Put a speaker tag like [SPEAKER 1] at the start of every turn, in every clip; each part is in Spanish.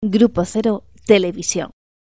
[SPEAKER 1] Grupo Cero Televisión.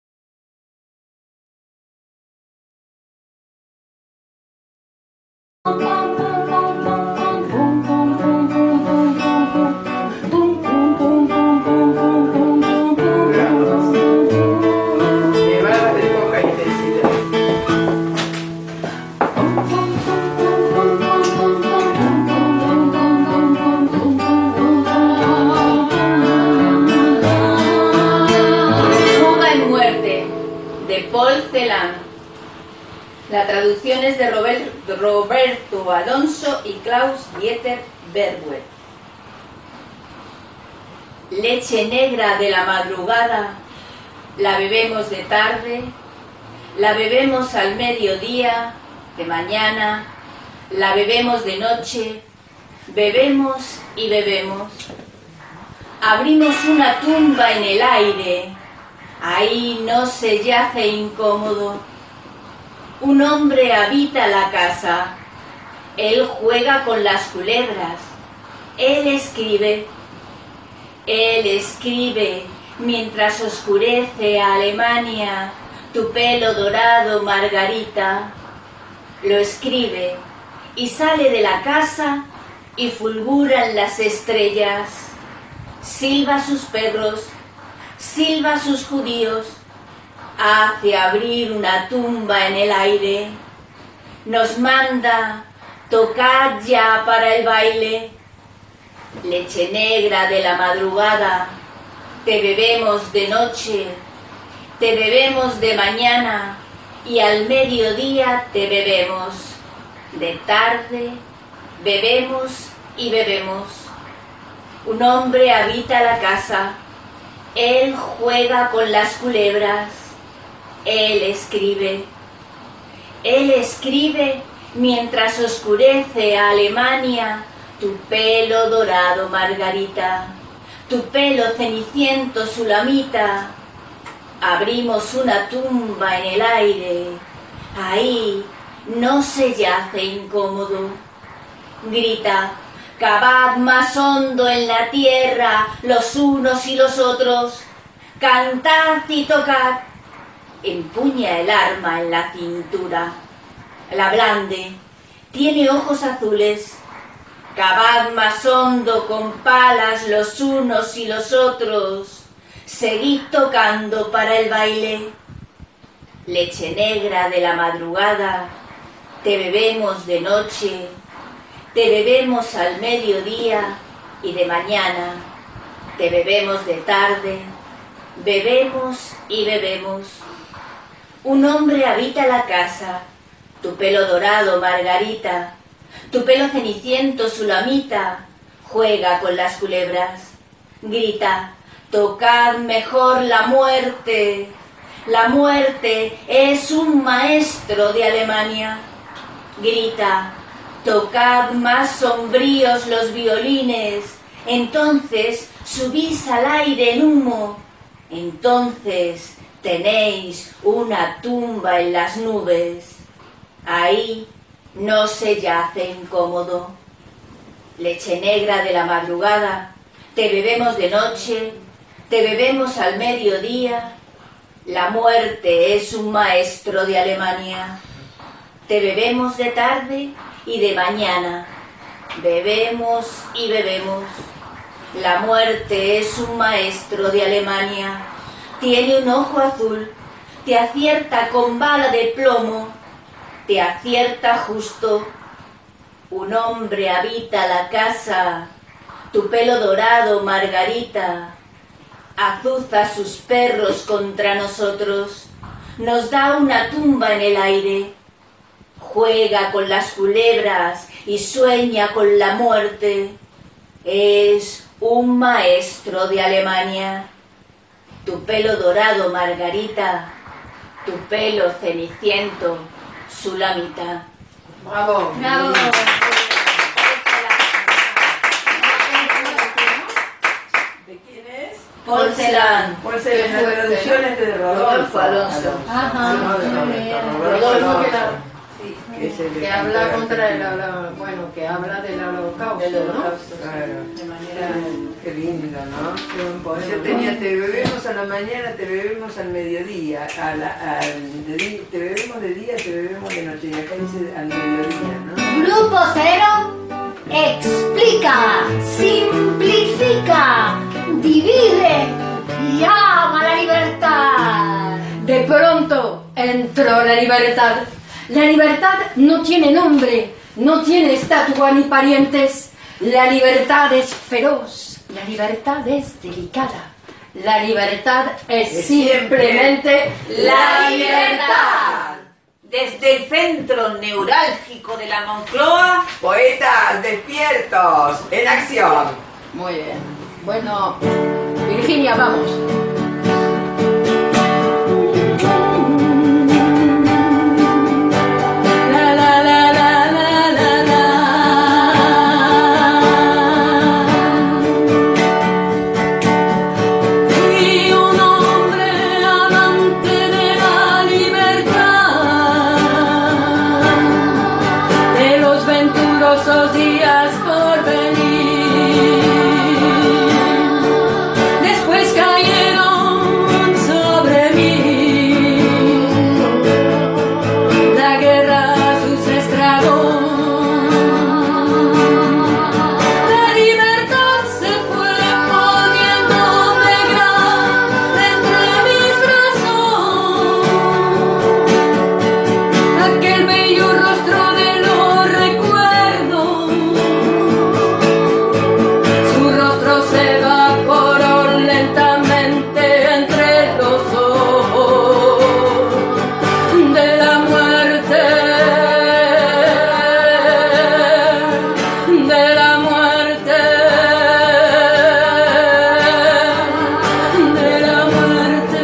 [SPEAKER 2] Paul Celan. La traducción es de Roberto Alonso y Klaus-Dieter Bergwert. Leche negra de la madrugada, la bebemos de tarde, la bebemos al mediodía, de mañana, la bebemos de noche, bebemos y bebemos. Abrimos una tumba en el aire. Ahí no se yace incómodo. Un hombre habita la casa. Él juega con las culebras. Él escribe. Él escribe mientras oscurece Alemania tu pelo dorado, Margarita. Lo escribe y sale de la casa y fulguran las estrellas. Silba a sus perros. Silba a sus judíos, hace abrir una tumba en el aire, nos manda, tocad ya para el baile. Leche negra de la madrugada, te bebemos de noche, te bebemos de mañana y al mediodía te bebemos. De tarde, bebemos y bebemos. Un hombre habita la casa. Él juega con las culebras, él escribe mientras oscurece Alemania tu pelo dorado, Margarita, tu pelo ceniciento, Sulamita. Abrimos una tumba en el aire, ahí no se yace incómodo. Grita: cavad más hondo en la tierra los unos y los otros, cantad y tocad. Empuña el arma en la cintura, la blande, tiene ojos azules. Cavad más hondo con palas los unos y los otros, seguid tocando para el baile. Leche negra de la madrugada, te bebemos de noche, te bebemos al mediodía y de mañana, te bebemos de tarde, bebemos y bebemos. Un hombre habita la casa, tu pelo dorado, Margarita, tu pelo ceniciento, Sulamita, juega con las culebras. Grita: tocad mejor la muerte. La muerte es un maestro de Alemania. Grita: tocad más sombríos los violines, entonces subís al aire en humo, entonces tenéis una tumba en las nubes, ahí no se yace incómodo. Leche negra de la madrugada, te bebemos de noche, te bebemos al mediodía, la muerte es un maestro de Alemania. Te bebemos de tarde y de mañana, bebemos y bebemos. La muerte es un maestro de Alemania, tiene un ojo azul, te acierta con bala de plomo, te acierta justo. Un hombre habita la casa, tu pelo dorado, Margarita, azuza a sus perros contra nosotros, nos da una tumba en el aire. Juega con las culebras y sueña con la muerte. Es un maestro de Alemania. Tu pelo dorado, Margarita, tu pelo ceniciento, Sulamita.
[SPEAKER 3] ¡Bravo!
[SPEAKER 2] ¡Bravo!
[SPEAKER 3] ¿De quién es?
[SPEAKER 2] Paul Celan.
[SPEAKER 3] Paul Celan, la traducción es de
[SPEAKER 2] Rodolfo Alonso.
[SPEAKER 4] Ajá, muy bien.
[SPEAKER 3] Rodolfo
[SPEAKER 4] Que habla contra el bueno, que habla del holocausto,
[SPEAKER 2] Del
[SPEAKER 4] ¿no?
[SPEAKER 2] holocausto,
[SPEAKER 3] Claro.
[SPEAKER 2] de manera...
[SPEAKER 3] Qué lindo, ¿no? Yo tenía, te bebemos la mañana, te bebemos al mediodía, te bebemos de día, te bebemos de noche. Y acá dice al mediodía, ¿no?
[SPEAKER 5] Grupo Cero explica, simplifica, divide y ama la libertad.
[SPEAKER 4] De pronto entró la libertad. La libertad no tiene nombre, no tiene estatua ni parientes. La libertad es feroz, la libertad es delicada. La libertad es simplemente la libertad.
[SPEAKER 2] Desde el centro neurálgico de la Moncloa,
[SPEAKER 3] Poetas despiertos, en acción.
[SPEAKER 4] Muy bien. Bueno, Virginia, vamos.
[SPEAKER 6] Días por venir, después cayeron sobre mí, la guerra sus estragos, la libertad se fue poniendo negra entre mis brazos, aquel bello rostro de los recuerdos. Se evaporó lentamente entre los ojos de la muerte, de la muerte, de la muerte.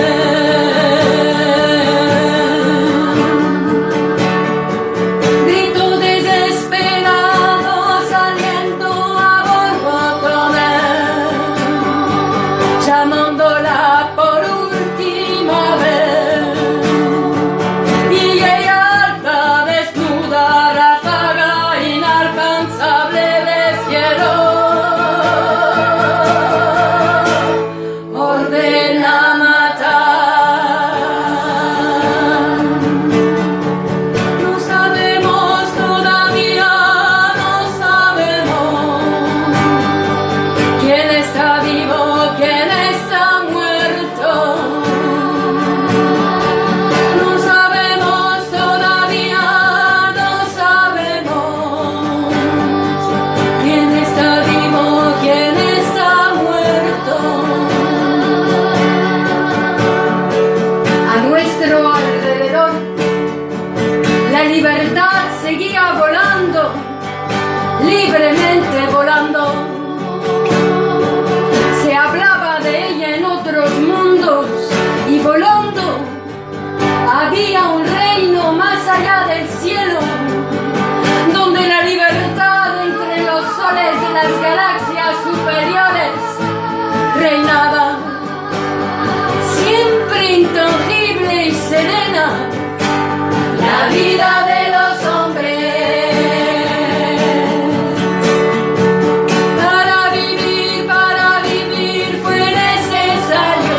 [SPEAKER 6] Grito desesperado saliendo a borbotones, llamándola por última vez, y ella alta, desnuda, ráfaga inalcanzable de cielo, ordena matar. No sabemos todavía, no sabemos quién está vivo, quién está muerto. No sabemos todavía, no sabemos quién está vivo, quién está muerto. A nuestro alrededor, la libertad seguía volando, libremente volando. Se hablaba de ella en otros mundos y volando había un reino más allá del cielo, donde la libertad entre los soles de las galaxias superiores reinaba, siempre intangible y serena, la vida de los hombres. Para vivir fue necesario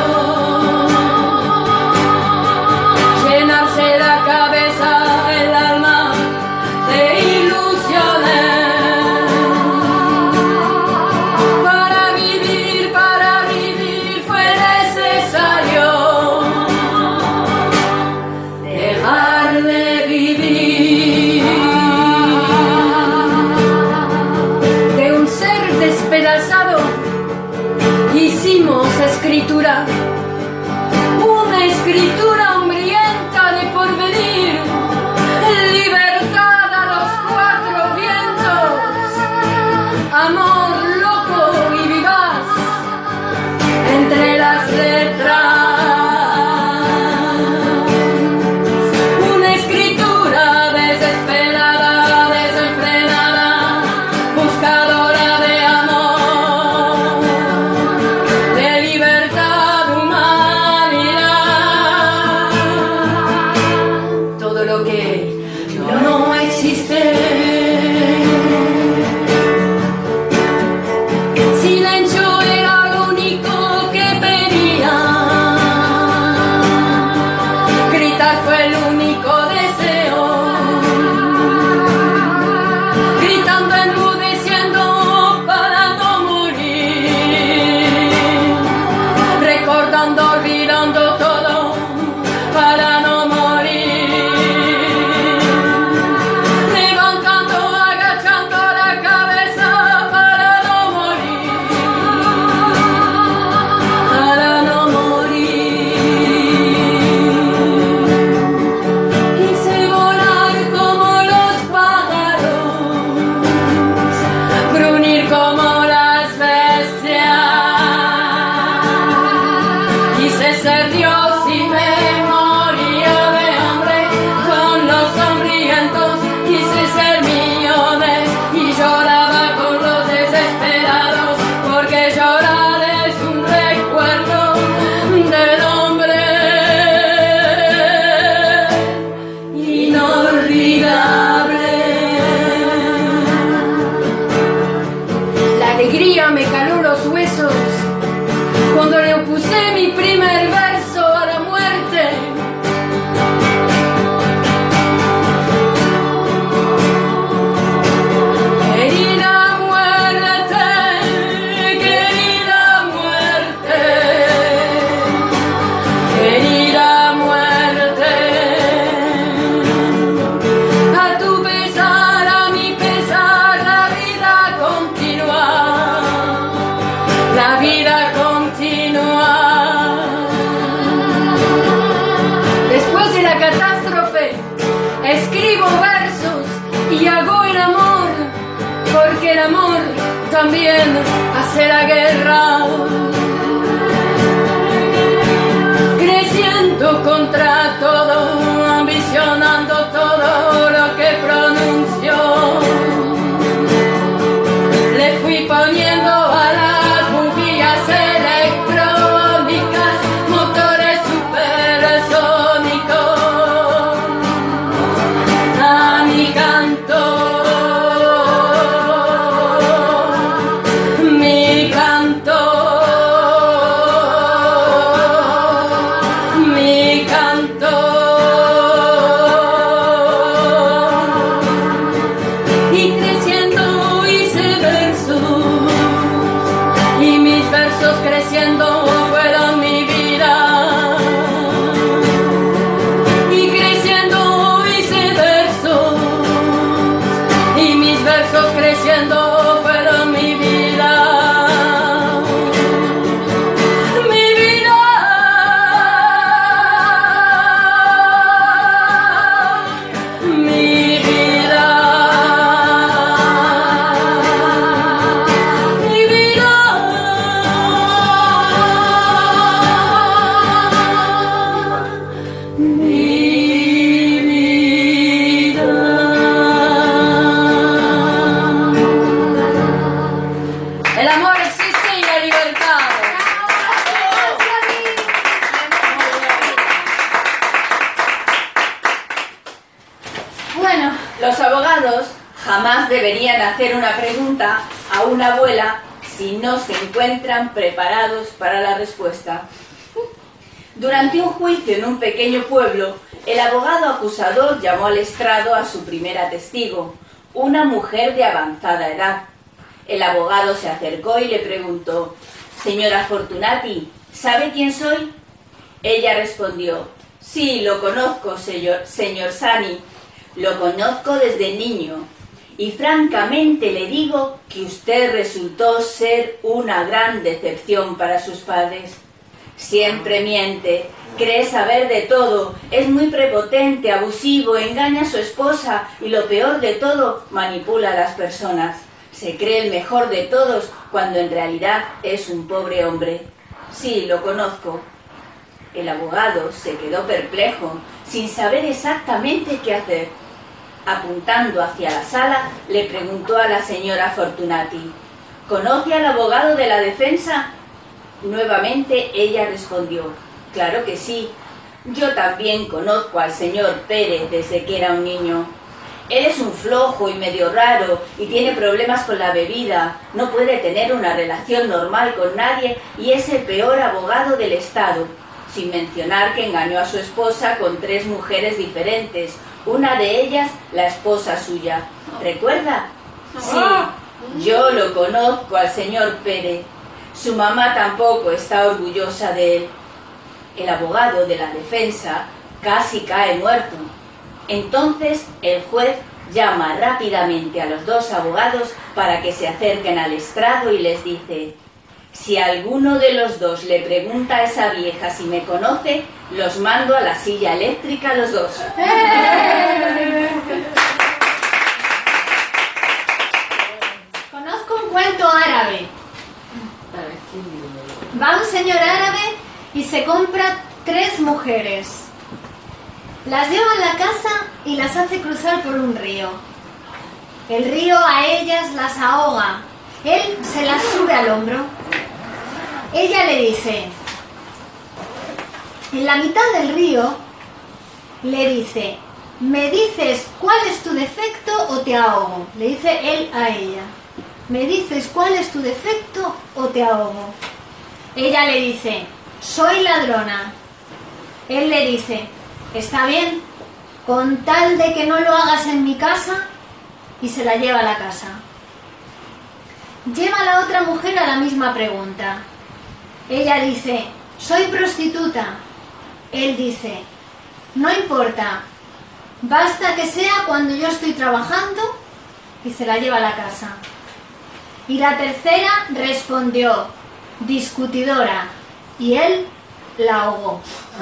[SPEAKER 6] llenarse la cabeza, el alma de ilusiones. Para vivir fue necesario dejar de vivir. De un ser despedazado hicimos escritura, una escritura hambrienta de porvenir, libertad a los cuatro vientos, amor loco y vivaz entre las letras. Una escritura desesperada, desenfrenada, buscadora de amor, de libertad, humanidad. quise ser Dios y me moría de hambre. Con los hambrientos quise ser millones y lloraba con los desesperados, porque llorar es un recuerdo del hombre inolvidable. La alegría me caló los huesos cuando le opuse mi primer verso a la muerte. Querida muerte, querida muerte, querida muerte. A tu pesar, a mi pesar, la vida continúa. La vida continúa. Después de la catástrofe, escribo versos y hago el amor, porque el amor también hace la guerra. Creciendo contra todo, ambicionando todo lo que pronunció. Le fui poniendo a las bujías electrónicas motores supersónicos. A mi canto, mi canto, mi canto. Y creciendo hice versos, y mis versos creciendo fueron mi vida. Y creciendo hice versos, y mis versos creciendo fueron mi vida. Mi vida. Mi vida. Mi vida. Mi vida. El amor existe y la libertad.
[SPEAKER 5] Bueno,
[SPEAKER 2] Los abogados jamás deberían hacer una pregunta a una abuela si no se encuentran preparados para la respuesta. Durante un juicio en un pequeño pueblo, el abogado acusador llamó al estrado a su primera testigo, una mujer de avanzada edad. El abogado se acercó y le preguntó: «Señora Fortunati, ¿sabe quién soy?». Ella respondió: «Sí, lo conozco, señor Sani. Lo conozco desde niño. Y francamente le digo que usted resultó ser una gran decepción para sus padres. Siempre miente, cree saber de todo, es muy prepotente, abusivo, engaña a su esposa y lo peor de todo, manipula a las personas. Se cree el mejor de todos cuando en realidad es un pobre hombre». «Sí, lo conozco». El abogado se quedó perplejo, sin saber exactamente qué hacer. Apuntando hacia la sala, le preguntó a la señora Fortunati: «¿Conoce al abogado de la defensa?». Nuevamente ella respondió: «Claro que sí. Yo también conozco al señor Pérez desde que era un niño. Él es un flojo y medio raro y tiene problemas con la bebida, no puede tener una relación normal con nadie y es el peor abogado del estado», sin mencionar que engañó a su esposa con 3 mujeres diferentes, una de ellas la esposa suya. ¿Recuerda? «Sí, yo lo conozco al señor Pérez. Su mamá tampoco está orgullosa de él». El abogado de la defensa casi cae muerto. Entonces el juez llama rápidamente a los 2 abogados para que se acerquen al estrado y les dice: «Si alguno de los 2 le pregunta a esa vieja si me conoce, los mando a la silla eléctrica a los 2».
[SPEAKER 5] conozco un cuento árabe. Va un señor árabe y se se compra 3 mujeres. Las lleva a la casa y las hace cruzar por un río. El río a ellas las ahoga. Él se las sube al hombro. Ella le dice, en la mitad del río, le dice, ¿me dices cuál es tu defecto o te ahogo? Le dice él a ella. ¿Me dices cuál es tu defecto o te ahogo? Ella le dice, soy ladrona. Él le dice, está bien, con tal de que no lo hagas en mi casa, y se la lleva a la casa. Lleva a la otra mujer a la misma pregunta. Ella dice, soy prostituta. Él dice, no importa, basta que sea cuando yo estoy trabajando, y se la lleva a la casa. Y la tercera respondió, discutidora, y él la ahogó.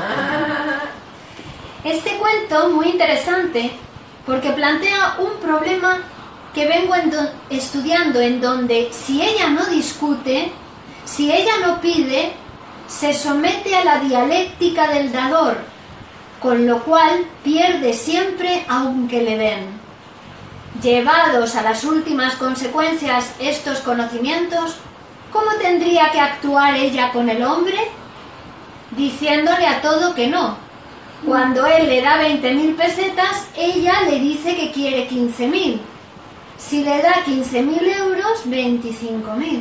[SPEAKER 5] Este cuento muy interesante porque plantea un problema que vengo estudiando, en donde si ella no discute, si ella no pide, se somete a la dialéctica del dador, con lo cual pierde siempre aunque le den. Llevados a las últimas consecuencias estos conocimientos, ¿cómo tendría que actuar ella con el hombre? Diciéndole a todo que no. Cuando él le da 20.000 pesetas, ella le dice que quiere 15.000. Si le da 15.000 euros, 25.000.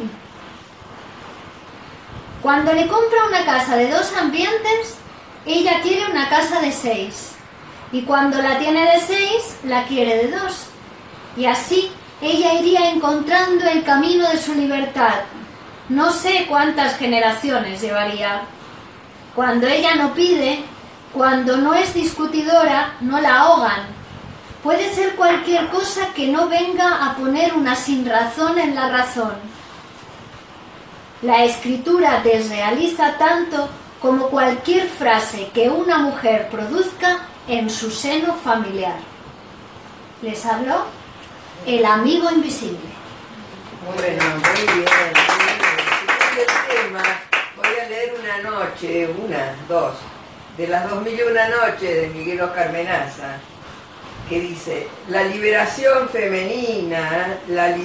[SPEAKER 5] Cuando le compra una casa de 2 ambientes, ella quiere una casa de 6. Y cuando la tiene de 6, la quiere de 2. Y así ella iría encontrando el camino de su libertad. No sé cuántas generaciones llevaría. Cuando ella no pide, cuando no es discutidora, no la ahogan. Puede ser cualquier cosa que no venga a poner una sinrazón en la razón. La escritura desrealiza tanto como cualquier frase que una mujer produzca en su seno familiar. Les habló el amigo invisible.
[SPEAKER 3] Bueno, muy bien. Siguiendo el tema, voy a leer dos, de las 2001 noches de Miguel Oscar Menaza, que dice, la liberación femenina,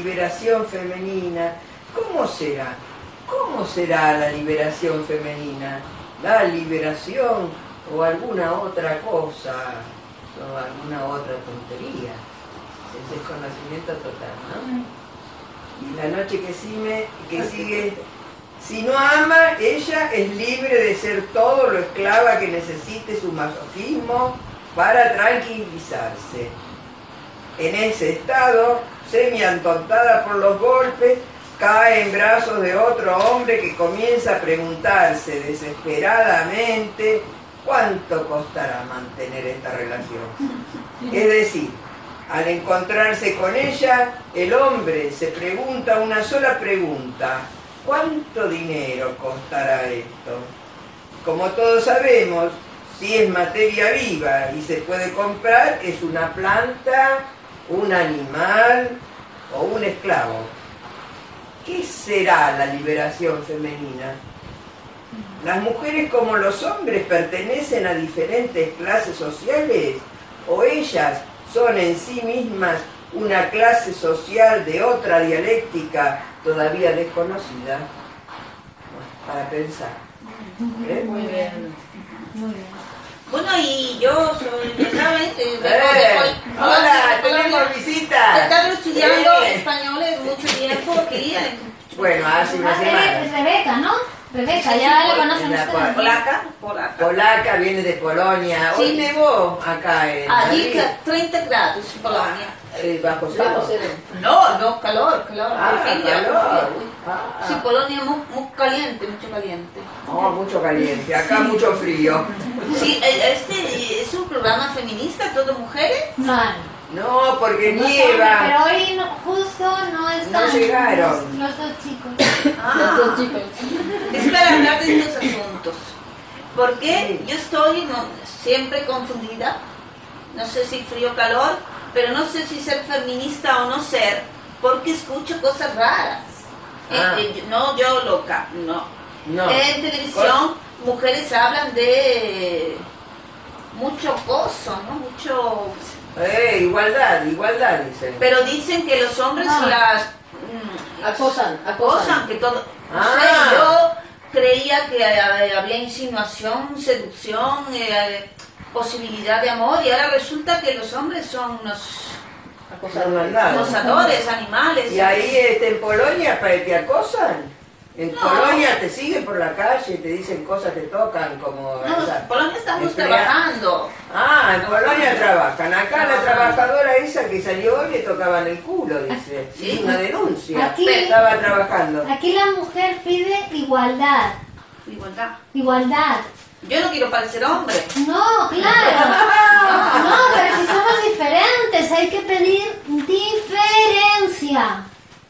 [SPEAKER 3] ¿cómo será? ¿Cómo será la liberación femenina? ¿La liberación o alguna otra cosa, o alguna otra tontería? El desconocimiento total, ¿no? Y la noche que sigue, si no ama, ella es libre de ser todo lo esclava que necesite su masoquismo para tranquilizarse. En ese estado, semi-antontada por los golpes, cae en brazos de otro hombre que comienza a preguntarse desesperadamente cuánto costará mantener esta relación. Es decir, al encontrarse con ella, el hombre se pregunta una sola pregunta: ¿cuánto dinero costará esto? Como todos sabemos, si es materia viva y se puede comprar, es una planta, un animal o un esclavo. ¿Qué será la liberación femenina? ¿Las mujeres como los hombres pertenecen a diferentes clases sociales o ellas son en sí mismas una clase social de otra dialéctica todavía desconocida? Bueno, para pensar. ¿Eh?
[SPEAKER 2] Muy bien.
[SPEAKER 5] Muy bien.
[SPEAKER 2] Bueno, y yo soy, ya saben,
[SPEAKER 3] hola, tenemos visita.
[SPEAKER 2] He estado estudiando español mucho tiempo aquí.
[SPEAKER 3] Bueno, hace una semana.
[SPEAKER 5] Es Rebeca, ¿no? Rebeca, ya la conocen
[SPEAKER 3] la
[SPEAKER 5] ustedes.
[SPEAKER 2] Polaca.
[SPEAKER 3] Polaca, viene de Polonia. Hoy
[SPEAKER 2] Sí.
[SPEAKER 3] nevó acá en
[SPEAKER 2] Allí
[SPEAKER 3] Madrid.
[SPEAKER 2] 30 grados en Polonia.
[SPEAKER 3] Bajo cero.
[SPEAKER 2] No, calor.
[SPEAKER 3] Ah,
[SPEAKER 2] frío.
[SPEAKER 3] calor.
[SPEAKER 2] Sí, Polonia es muy caliente, mucho caliente.
[SPEAKER 3] Oh, mucho caliente. Acá mucho frío.
[SPEAKER 2] Sí, este es un programa feminista, todo mujeres.
[SPEAKER 3] No, porque
[SPEAKER 5] No son,
[SPEAKER 3] nieva.
[SPEAKER 5] pero hoy justo no están
[SPEAKER 3] No llegaron.
[SPEAKER 5] los 2 chicos.
[SPEAKER 2] Es para hablar de estos asuntos. Porque yo estoy siempre confundida. No sé si frío o calor, pero no sé si ser feminista o no ser, porque escucho cosas raras. No yo loca, no.
[SPEAKER 3] No.
[SPEAKER 2] En televisión
[SPEAKER 7] mujeres hablan de mucho gozo, ¿no? Mucho...
[SPEAKER 3] igualdad, dicen.
[SPEAKER 7] Pero dicen que los hombres las acosan, que todo... No sé, yo creía que había insinuación, seducción, posibilidad de amor, y ahora resulta que los hombres son unos acosadores, animales.
[SPEAKER 3] ¿Y ahí en Polonia te acosan? En Polonia te siguen por la calle y te dicen cosas, te tocan como...
[SPEAKER 7] No, en Polonia estamos trabajando.
[SPEAKER 3] En Polonia trabajan. Acá la trabajadora esa que salió hoy le tocaban el culo, dice.
[SPEAKER 7] ¿Sí?
[SPEAKER 3] Una denuncia.
[SPEAKER 5] Aquí-
[SPEAKER 3] Estaba trabajando.
[SPEAKER 5] Aquí la mujer pide igualdad. Igualdad.
[SPEAKER 7] Yo no quiero parecer hombre.
[SPEAKER 5] No, claro. No, pero si somos diferentes, hay que pedir diferencia.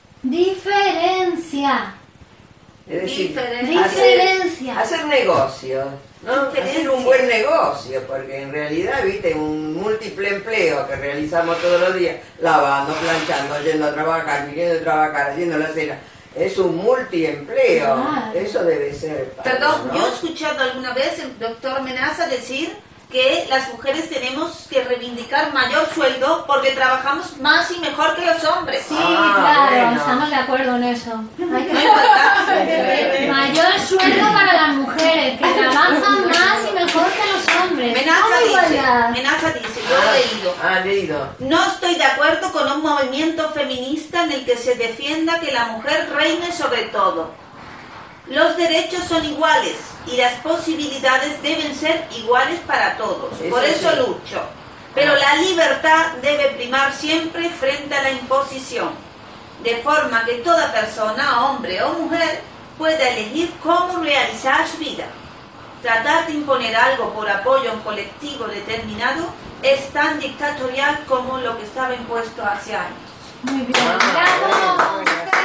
[SPEAKER 5] Diferencia.
[SPEAKER 3] Es decir,
[SPEAKER 5] Diferencia.
[SPEAKER 3] hacer negocios, ¿no? Hacer un buen negocio, porque en realidad, viste, un múltiple empleo que realizamos todos los días, lavando, planchando, yendo a trabajar, viniendo a trabajar, haciendo la cena, es un multiempleo.
[SPEAKER 5] Claro.
[SPEAKER 3] Eso debe ser.
[SPEAKER 7] Perdón,
[SPEAKER 3] ¿no?
[SPEAKER 7] yo he escuchado alguna vez el doctor Menaza decir que las mujeres tenemos que reivindicar mayor sueldo porque trabajamos más y mejor que los hombres.
[SPEAKER 5] Sí, claro,
[SPEAKER 3] bueno.
[SPEAKER 5] estamos de acuerdo en eso. Hay que
[SPEAKER 7] No hay igualdad.
[SPEAKER 5] mayor sueldo para las mujeres, que trabajan más y mejor que los hombres.
[SPEAKER 7] Menaza dice, yo he leído.
[SPEAKER 3] Leído.
[SPEAKER 7] No estoy de acuerdo con un movimiento feminista en el que se defienda que la mujer reine sobre todo. Los derechos son iguales y las posibilidades deben ser iguales para todos. Por eso lucho. Pero la libertad debe primar siempre frente a la imposición, de forma que toda persona, hombre o mujer, pueda elegir cómo realizar su vida. Tratar de imponer algo por apoyo a un colectivo determinado es tan dictatorial como lo que estaba impuesto hace años.
[SPEAKER 5] Muy bien. ¡Bravo!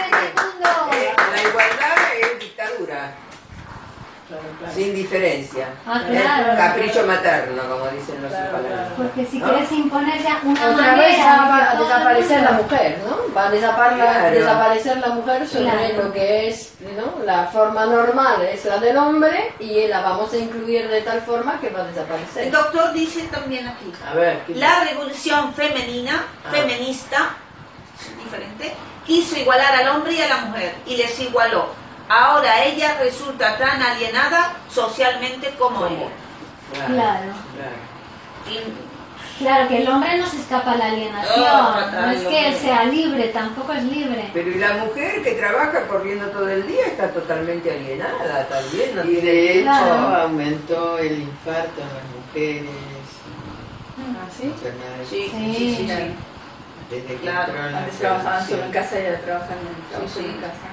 [SPEAKER 3] La igualdad es dictadura. Sin diferencia.
[SPEAKER 5] Claro.
[SPEAKER 3] Capricho materno, como dicen los psicólogos.
[SPEAKER 5] Porque si
[SPEAKER 3] ¿no?
[SPEAKER 5] quieres imponer ya una
[SPEAKER 4] Otra vez
[SPEAKER 5] manera...
[SPEAKER 4] va a
[SPEAKER 5] que todo
[SPEAKER 4] desaparecer
[SPEAKER 5] el
[SPEAKER 4] la
[SPEAKER 5] mundo-
[SPEAKER 4] mujer, ¿no? Va a
[SPEAKER 3] Claro.
[SPEAKER 4] desaparecer la mujer sobre
[SPEAKER 5] Claro.
[SPEAKER 4] lo que es, ¿no? La forma normal es la del hombre y la vamos a incluir de tal forma que va a desaparecer.
[SPEAKER 7] El doctor dice también aquí,
[SPEAKER 3] A ver, ¿qué-
[SPEAKER 7] la revolución feminista, diferente, quiso igualar al hombre y a la mujer y les igualó. Ahora ella resulta tan alienada socialmente como ella.
[SPEAKER 5] Claro.
[SPEAKER 7] Y
[SPEAKER 5] Claro, que el hombre no se escapa a la alienación.
[SPEAKER 7] fatal,
[SPEAKER 5] No es que él
[SPEAKER 7] hombre.
[SPEAKER 5] sea libre, tampoco es libre.
[SPEAKER 3] Pero y la mujer que trabaja corriendo todo el día está totalmente alienada también. No
[SPEAKER 8] Y
[SPEAKER 3] tiene-
[SPEAKER 8] de hecho
[SPEAKER 5] Claro.
[SPEAKER 8] aumentó el infarto en las mujeres.
[SPEAKER 4] ¿Sí?
[SPEAKER 8] Enfermedades.
[SPEAKER 5] Sí.
[SPEAKER 8] Desde que
[SPEAKER 7] Claro,
[SPEAKER 8] entró en la
[SPEAKER 6] Antes trabajaban solo en
[SPEAKER 8] revolución.
[SPEAKER 6] casa y ahora trabajan
[SPEAKER 7] Sí.
[SPEAKER 6] en casa.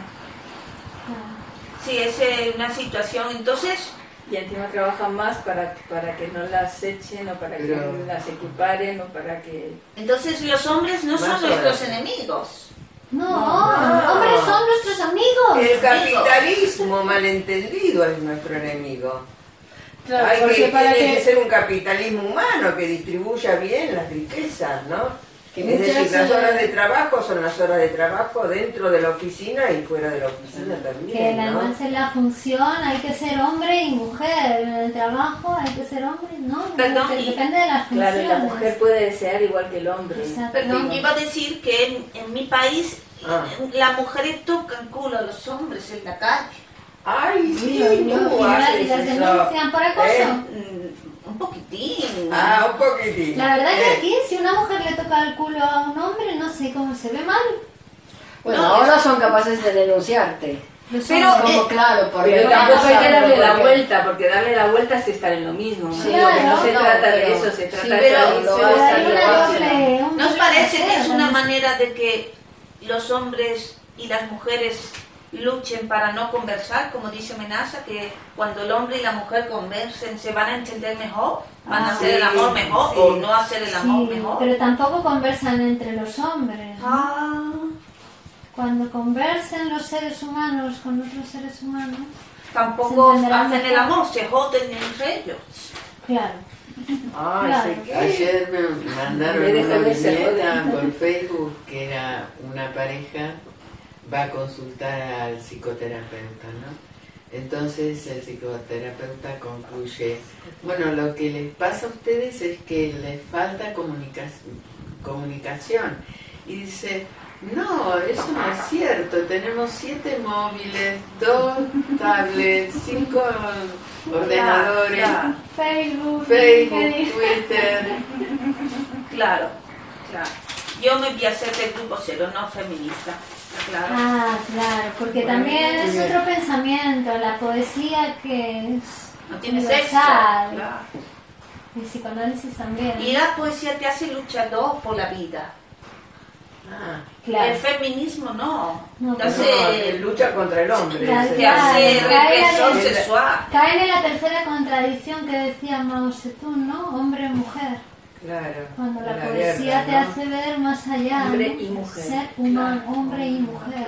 [SPEAKER 7] sí, es una situación, entonces,
[SPEAKER 6] Y encima trabajan más para que no las echen o para
[SPEAKER 8] Pero-
[SPEAKER 6] que las equiparen o para que...
[SPEAKER 7] entonces los hombres no son
[SPEAKER 3] Más
[SPEAKER 7] nuestros
[SPEAKER 3] horas.
[SPEAKER 7] enemigos.
[SPEAKER 5] No, hombres son nuestros amigos.
[SPEAKER 3] El capitalismo malentendido es nuestro enemigo.
[SPEAKER 4] Claro,
[SPEAKER 3] Hay
[SPEAKER 4] porque
[SPEAKER 3] que,
[SPEAKER 4] para
[SPEAKER 3] tiene que
[SPEAKER 4] que...
[SPEAKER 3] ser un capitalismo humano que distribuya bien las riquezas, ¿no?
[SPEAKER 4] Que
[SPEAKER 3] Es decir,
[SPEAKER 4] muchas,
[SPEAKER 3] las horas de trabajo son las horas de trabajo dentro de la oficina y fuera de la oficina
[SPEAKER 5] Que
[SPEAKER 3] también,
[SPEAKER 5] además
[SPEAKER 3] ¿no?
[SPEAKER 5] en la función hay que ser hombre y mujer. En el trabajo hay que ser hombre, ¿no?
[SPEAKER 7] Perdón,
[SPEAKER 5] Depende de las funciones.
[SPEAKER 6] Claro, y la mujer puede desear igual que el hombre.
[SPEAKER 5] Exacto.
[SPEAKER 7] Perdón, yo iba a decir que en mi país las mujeres tocan culo a los hombres en la calle.
[SPEAKER 3] Ay, sí,
[SPEAKER 5] Y
[SPEAKER 3] ¿cómo haces
[SPEAKER 5] y las
[SPEAKER 3] eso?
[SPEAKER 5] denuncian por acoso.
[SPEAKER 7] Un poquitín.
[SPEAKER 3] Un poquitín.
[SPEAKER 5] La verdad que aquí, si una mujer le toca el culo a un hombre, no sé cómo se ve mal.
[SPEAKER 4] Bueno,
[SPEAKER 7] No,
[SPEAKER 4] ahora son capaces de denunciarte.
[SPEAKER 7] Pero,
[SPEAKER 4] Como claro, porque
[SPEAKER 6] Pero
[SPEAKER 4] no
[SPEAKER 6] tampoco hay que
[SPEAKER 4] saben
[SPEAKER 6] darle
[SPEAKER 4] por
[SPEAKER 6] la
[SPEAKER 4] qué.
[SPEAKER 6] vuelta, porque darle la vuelta es estar en lo mismo.
[SPEAKER 4] Sí,
[SPEAKER 5] Claro.
[SPEAKER 6] No se
[SPEAKER 4] no,
[SPEAKER 6] trata de
[SPEAKER 4] pero-
[SPEAKER 6] eso, se trata
[SPEAKER 4] sí,
[SPEAKER 6] de
[SPEAKER 7] pero
[SPEAKER 6] salirse
[SPEAKER 4] lo
[SPEAKER 6] de
[SPEAKER 4] vas
[SPEAKER 5] Pero
[SPEAKER 4] a
[SPEAKER 5] hay
[SPEAKER 6] esa
[SPEAKER 5] una
[SPEAKER 4] llevar.
[SPEAKER 5] doble... un
[SPEAKER 7] ¿nos
[SPEAKER 5] doble
[SPEAKER 7] parece que
[SPEAKER 5] placer,
[SPEAKER 7] es una
[SPEAKER 5] ¿no?
[SPEAKER 7] manera de que los hombres y las mujeres luchen para no conversar, como dice Menaza, que cuando el hombre y la mujer conversen se van a entender mejor, van a hacer el amor mejor o no hacer el amor
[SPEAKER 5] Sí,
[SPEAKER 7] mejor?
[SPEAKER 5] pero tampoco conversan entre los hombres. ¿no?
[SPEAKER 7] Ah,
[SPEAKER 5] Cuando conversen los seres humanos con otros seres humanos,
[SPEAKER 7] tampoco
[SPEAKER 5] Se entenderán
[SPEAKER 7] hacen el
[SPEAKER 5] mejor.
[SPEAKER 7] amor, se joden entre ellos.
[SPEAKER 5] claro.
[SPEAKER 3] Ay,
[SPEAKER 5] Claro.
[SPEAKER 3] sé qué.
[SPEAKER 8] Ayer me mandaron
[SPEAKER 6] Me deja
[SPEAKER 8] una
[SPEAKER 6] verse
[SPEAKER 8] viñeta por Facebook que era una pareja va a consultar al psicoterapeuta, ¿no? Entonces el psicoterapeuta concluye, bueno, lo que les pasa a ustedes es que les falta comunicación. Y dice, no, eso no es cierto, tenemos 7 móviles, 2 tablets, 5 ordenadores,
[SPEAKER 5] Facebook,
[SPEAKER 8] Twitter.
[SPEAKER 7] Claro, claro. Yo me voy a hacer del grupo cero, no feminista. Claro.
[SPEAKER 5] Ah, claro, porque
[SPEAKER 8] Bueno,
[SPEAKER 5] también es
[SPEAKER 8] bien.
[SPEAKER 5] otro pensamiento, la poesía que es
[SPEAKER 7] No tiene sexo.
[SPEAKER 5] universal,
[SPEAKER 7] Claro.
[SPEAKER 5] el psicoanálisis también.
[SPEAKER 7] Y la poesía te hace luchador por la vida.
[SPEAKER 3] Ah,
[SPEAKER 5] Claro.
[SPEAKER 7] El feminismo no.
[SPEAKER 5] No,
[SPEAKER 7] Te
[SPEAKER 5] pues
[SPEAKER 3] no,
[SPEAKER 7] hace,
[SPEAKER 3] lucha contra el hombre.
[SPEAKER 5] Claro,
[SPEAKER 7] te hace
[SPEAKER 5] claro.
[SPEAKER 7] represor
[SPEAKER 3] Cae-
[SPEAKER 7] sexual.
[SPEAKER 5] Caen en la tercera contradicción que decía Mao Zedong, ¿no? Hombre-mujer.
[SPEAKER 3] Claro.
[SPEAKER 5] Cuando la
[SPEAKER 3] la
[SPEAKER 5] poesía
[SPEAKER 3] guerra,
[SPEAKER 5] te
[SPEAKER 3] ¿no?
[SPEAKER 5] hace ver más allá,
[SPEAKER 2] Hombre
[SPEAKER 5] ¿no?
[SPEAKER 2] y mujer.
[SPEAKER 5] Ser humano, hombre y mujer.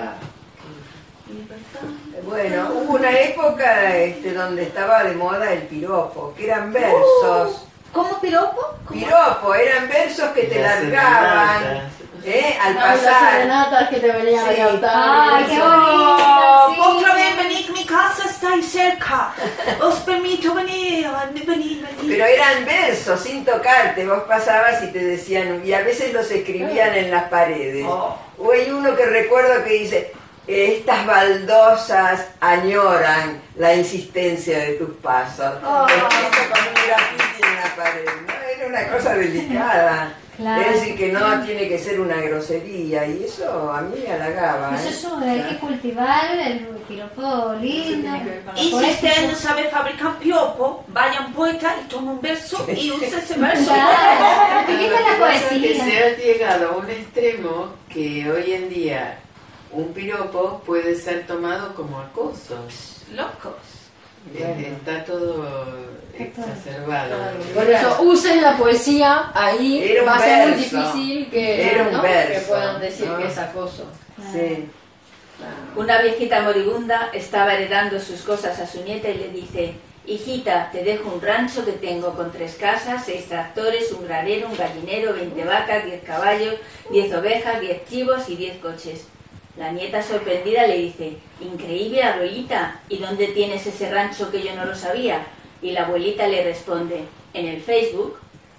[SPEAKER 3] Bueno, hubo una época donde estaba de moda el piropo, que eran versos.
[SPEAKER 7] ¿Cómo piropo? ¿Cómo?
[SPEAKER 3] Piropo, eran versos que te
[SPEAKER 8] Las
[SPEAKER 3] largaban
[SPEAKER 8] serenatas.
[SPEAKER 3] al
[SPEAKER 6] Las
[SPEAKER 3] pasar.
[SPEAKER 6] serenatas que te venían
[SPEAKER 3] Sí.
[SPEAKER 6] a cantar.
[SPEAKER 5] Ay, qué
[SPEAKER 6] Eso.
[SPEAKER 5] bonito.
[SPEAKER 7] Otra vez venid, mi casa está ahí cerca. Os permito venir, venid.
[SPEAKER 3] Pero eran versos, sin tocarte, vos pasabas y te decían, y a veces los escribían en las paredes.
[SPEAKER 7] Oh.
[SPEAKER 3] O hay uno que recuerdo que dice, estas baldosas añoran la insistencia de tus pasos.
[SPEAKER 5] Oh.
[SPEAKER 3] Escrito con un grafiti en la pared, ¿no? Era una cosa delicada.
[SPEAKER 5] Claro.
[SPEAKER 3] Es decir, que no tiene que ser una grosería, y eso a mí me halagaba.
[SPEAKER 5] Pues
[SPEAKER 3] ¿eh?
[SPEAKER 5] eso, hay que cultivar el piropo lindo.
[SPEAKER 7] Y si
[SPEAKER 5] poético.
[SPEAKER 7] usted no sabe fabricar piropo, vaya a un poeta y tome un verso y use ese verso.
[SPEAKER 5] Claro,
[SPEAKER 8] Lo
[SPEAKER 5] utiliza
[SPEAKER 8] que
[SPEAKER 5] la
[SPEAKER 8] pasa es que
[SPEAKER 5] poesía.
[SPEAKER 8] se ha llegado a un extremo que hoy en día un piropo puede ser tomado como acoso.
[SPEAKER 7] Locos.
[SPEAKER 8] Está todo exacerbado.
[SPEAKER 6] Por eso usen la poesía, ahí
[SPEAKER 3] Era un
[SPEAKER 6] va a ser muy
[SPEAKER 3] verso.
[SPEAKER 6] difícil que,
[SPEAKER 3] Era un
[SPEAKER 6] ¿no?
[SPEAKER 3] verso,
[SPEAKER 6] que puedan decir
[SPEAKER 3] ¿no?
[SPEAKER 6] que es acoso.
[SPEAKER 3] Sí.
[SPEAKER 2] Una viejita moribunda estaba heredando sus cosas a su nieta y le dice: hijita, te dejo un rancho que tengo con 3 casas, 6 tractores, un granero, un gallinero, 20 vacas, 10 caballos, 10 ovejas, 10 chivos y 10 coches. La nieta sorprendida le dice: increíble, abuelita, ¿y dónde tienes ese rancho que yo no lo sabía? Y la abuelita le responde: en el Facebook.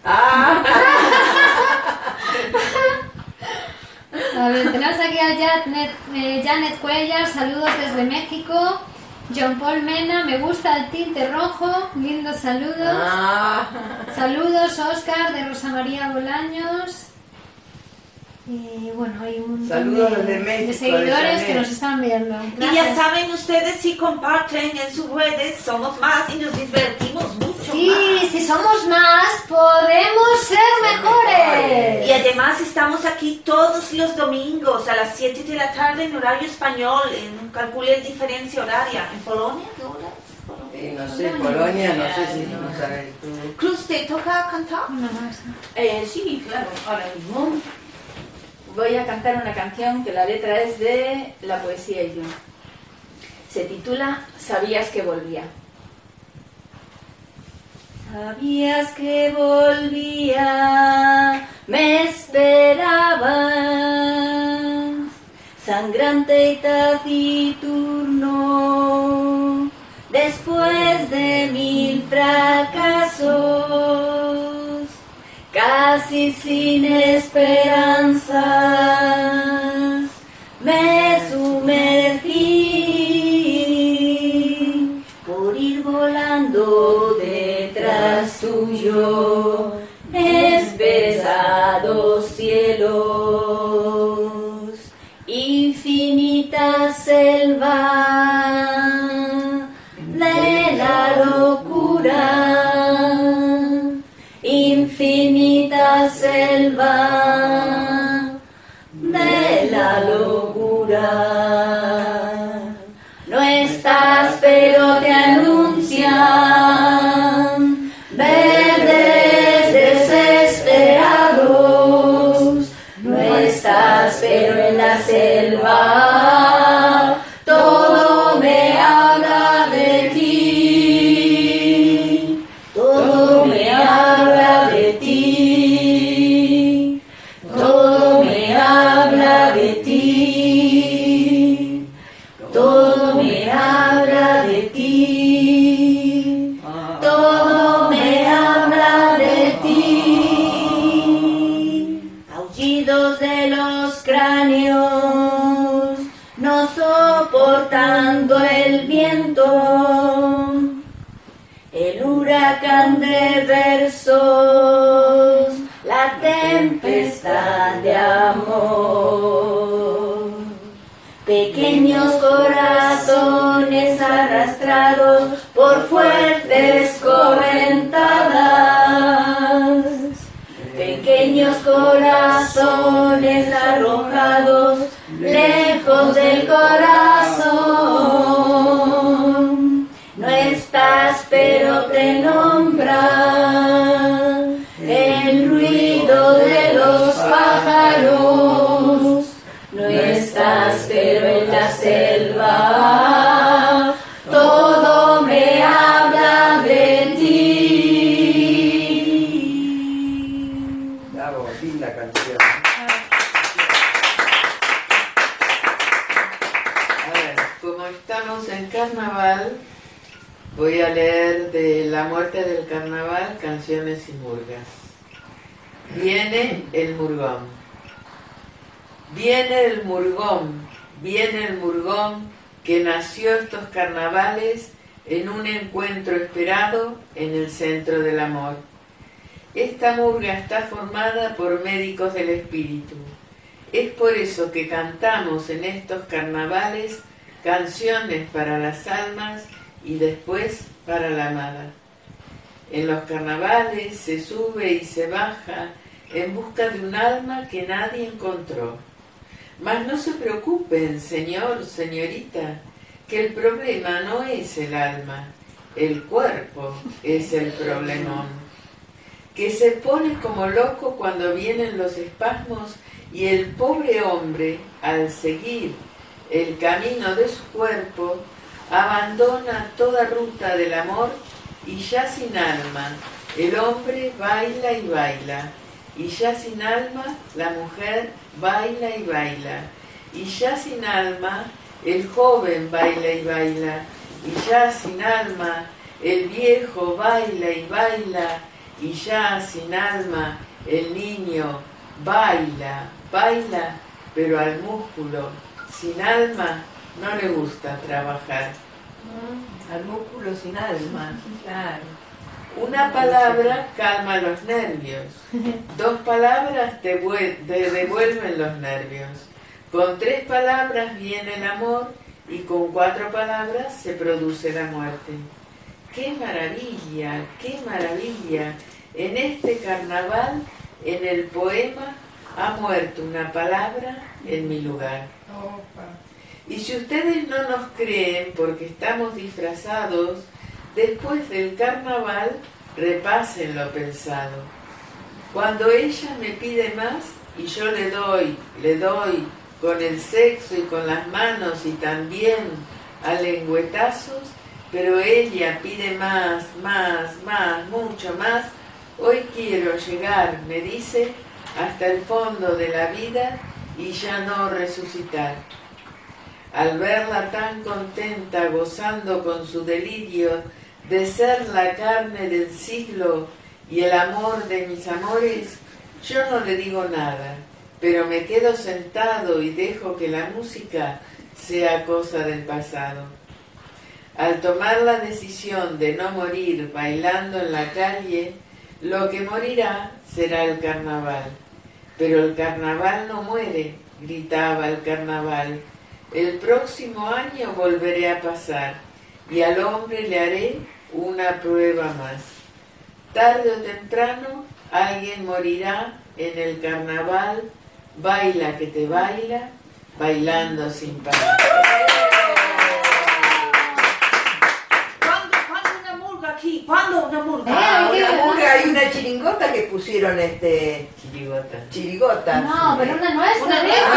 [SPEAKER 5] A ver, tenemos aquí a Janet Cuellar, saludos desde México. John Paul Mena, me gusta el tinte rojo, lindos saludos. Saludos, Oscar, de Rosa María Bolaños. Y bueno, hay un montón
[SPEAKER 3] Saludos desde México,
[SPEAKER 5] de seguidores
[SPEAKER 3] de
[SPEAKER 5] que nos están viendo.
[SPEAKER 7] Y ya
[SPEAKER 5] Gracias.
[SPEAKER 7] saben ustedes, si comparten en sus redes, somos más y nos divertimos mucho más.
[SPEAKER 5] Sí, si somos más, podemos ser mejores.
[SPEAKER 7] Y además estamos aquí todos los domingos a las 7 de la tarde en horario español. Calcule la diferencia horaria. ¿En Polonia qué hora es? Polonia.
[SPEAKER 3] No sé, Polonia, no sé si no sabes tú.
[SPEAKER 7] Cruz, ¿te toca cantar?
[SPEAKER 5] Una más.
[SPEAKER 2] Sí, claro, ahora mismo. Voy a cantar una canción que la letra es de La poesía y yo. Se titula Sabías que volvía. Sabías que volvía, me esperabas, sangrante y taciturno, después de 1000 fracasos, casi sin esperanzas, me sumergí por ir volando detrás tuyo, espesados cielos, infinita selva de la locura, infinita selva de la locura. No estás, pero te anuncian verdes desesperados. No estás, pero en la selva todo me habla de ti. Todo me habla de ti. Todo me habla de ti. corazón, el huracán de versos, la tempestad de amor. Pequeños corazones arrastrados por fuertes correntadas, pequeños corazones arrojados lejos del corazón. No estás pero te nombra el ruido de los pájaros. No estás pero en la selva todo me habla de ti.
[SPEAKER 3] Bravo, linda canción.
[SPEAKER 8] A ver, como estamos en carnaval, voy a leer de La muerte del carnaval, canciones y murgas. Viene el murgón. Viene el murgón que nació estos carnavales en un encuentro esperado en el centro del amor. Esta murga está formada por médicos del espíritu. Es por eso que cantamos en estos carnavales canciones para las almas y después para la amada. En los carnavales se sube y se baja en busca de un alma que nadie encontró. Mas no se preocupen, señor, señorita, que el problema no es el alma, el cuerpo es el problemón, que se pone como loco cuando vienen los espasmos y el pobre hombre, al seguir el camino de su cuerpo, abandona toda ruta del amor y ya sin alma, el hombre baila y baila, y ya sin alma, la mujer baila y baila, y ya sin alma, el joven baila y baila, y ya sin alma, el viejo baila y baila, y ya sin alma, el niño baila, baila, pero al músculo, sin alma, no le gusta trabajar.
[SPEAKER 3] Al músculo sin alma, claro.
[SPEAKER 8] Una palabra calma los nervios, 2 palabras te devuelven los nervios, con 3 palabras viene el amor y con 4 palabras se produce la muerte. ¡Qué maravilla, qué maravilla! En este carnaval, en el poema, ha muerto una palabra en mi lugar. Y si ustedes no nos creen porque estamos disfrazados, después del carnaval, repasen lo pensado. Cuando ella me pide más y yo le doy con el sexo y con las manos y también a lengüetazos, pero ella pide más, mucho más. Hoy quiero llegar, me dice, hasta el fondo de la vida y ya no resucitar. Al verla tan contenta, gozando con su delirio de ser la carne del siglo y el amor de mis amores, yo no le digo nada, pero me quedo sentado y dejo que la música sea cosa del pasado. Al tomar la decisión de no morir bailando en la calle, lo que morirá será el carnaval. Pero el carnaval no muere, gritaba el carnaval. El próximo año volveré a pasar y al hombre le haré una prueba más. Tarde o temprano alguien morirá en el carnaval. Baila que te baila, bailando sin parar.
[SPEAKER 7] ¿Cuándo una murga aquí? ¿Cuándo una murga?
[SPEAKER 3] Una murga, hay una chiringota que pusieron chirigota.
[SPEAKER 5] No, pero una nuestra.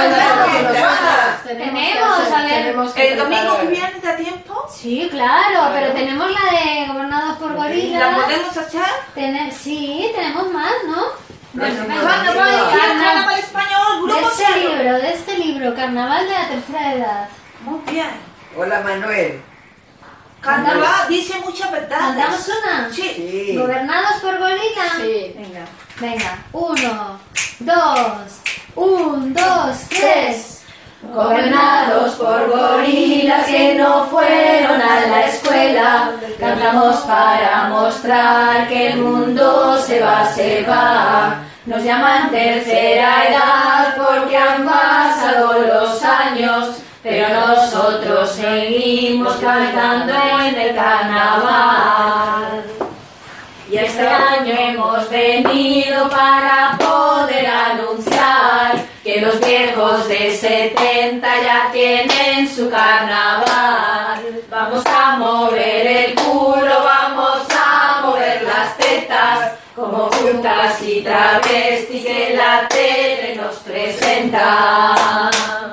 [SPEAKER 4] Tenemos que
[SPEAKER 7] ¿El domingo
[SPEAKER 4] preparar.
[SPEAKER 7] que viene da tiempo?
[SPEAKER 5] Sí, claro, pero tenemos la de Gobernados por Gorilas.
[SPEAKER 7] ¿La podemos hacer?
[SPEAKER 5] Sí, tenemos más, ¿no?
[SPEAKER 7] Carnaval español, grupo cero.
[SPEAKER 5] De este libro, Carnaval de la Tercera Edad.
[SPEAKER 7] Muy bien.
[SPEAKER 3] Hola Manuel.
[SPEAKER 7] Carnaval dice muchas verdades.
[SPEAKER 5] ¿Cantamos una?
[SPEAKER 7] Sí.
[SPEAKER 3] Sí.
[SPEAKER 5] ¿Gobernados por Gorilas?
[SPEAKER 4] Sí.
[SPEAKER 5] Venga. 1, 2, 1, 2, 3.
[SPEAKER 2] gobernados por gorilas que no fueron a la escuela. Cantamos para mostrar que el mundo se va. Nos llaman tercera edad porque han pasado los años, pero nosotros seguimos cantando en el carnaval. Y este año hemos venido para poder anunciar que los viejos de 70 ya tienen su carnaval. Vamos a mover el culo, vamos a mover las tetas, como putas y travestis que la tele nos presenta.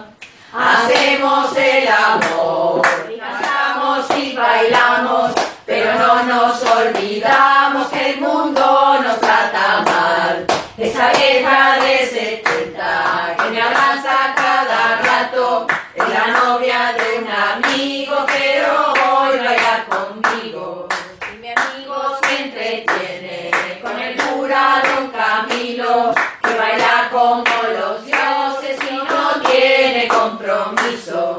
[SPEAKER 2] Hacemos el amor, y cantamos y bailamos, pero no nos olvidamos que el mundo nos trata mal. Esa vieja de 70 que me abraza cada rato es la novia de un amigo, pero hoy baila conmigo. Y mi amigo se entretiene con el cura Don Camilo, que baila como los dioses y no tiene compromiso.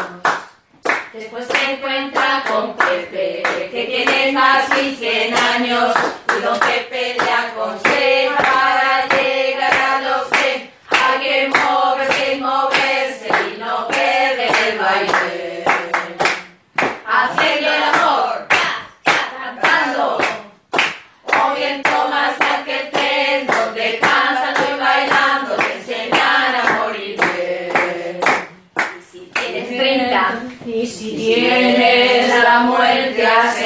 [SPEAKER 2] Después se encuentra con Pepe, que tiene casi 100 años, y don Pepe le aconseja para llegar a los 100 hay que moverse y moverse y no perder el baile. Haciendo el amor, cantando, o bien tomas aquel tren donde cantando y bailando te enseñan a morir bien. Y si tienes 30 y si tienes la muerte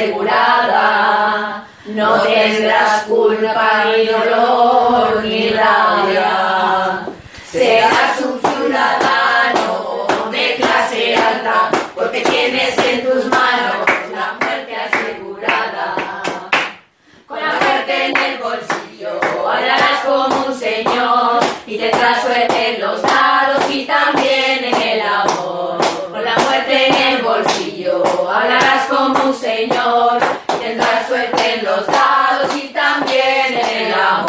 [SPEAKER 2] asegurada, no tendrás culpa ni dolor ni rabia. Serás un ciudadano de clase alta porque tienes en tus manos la muerte asegurada. Con la muerte en el bolsillo hablarás como un señor y tendrás suerte en los dados y también en el amor. Con la muerte en el bolsillo hablarás como un señor y tendrás suerte en los dados y también en el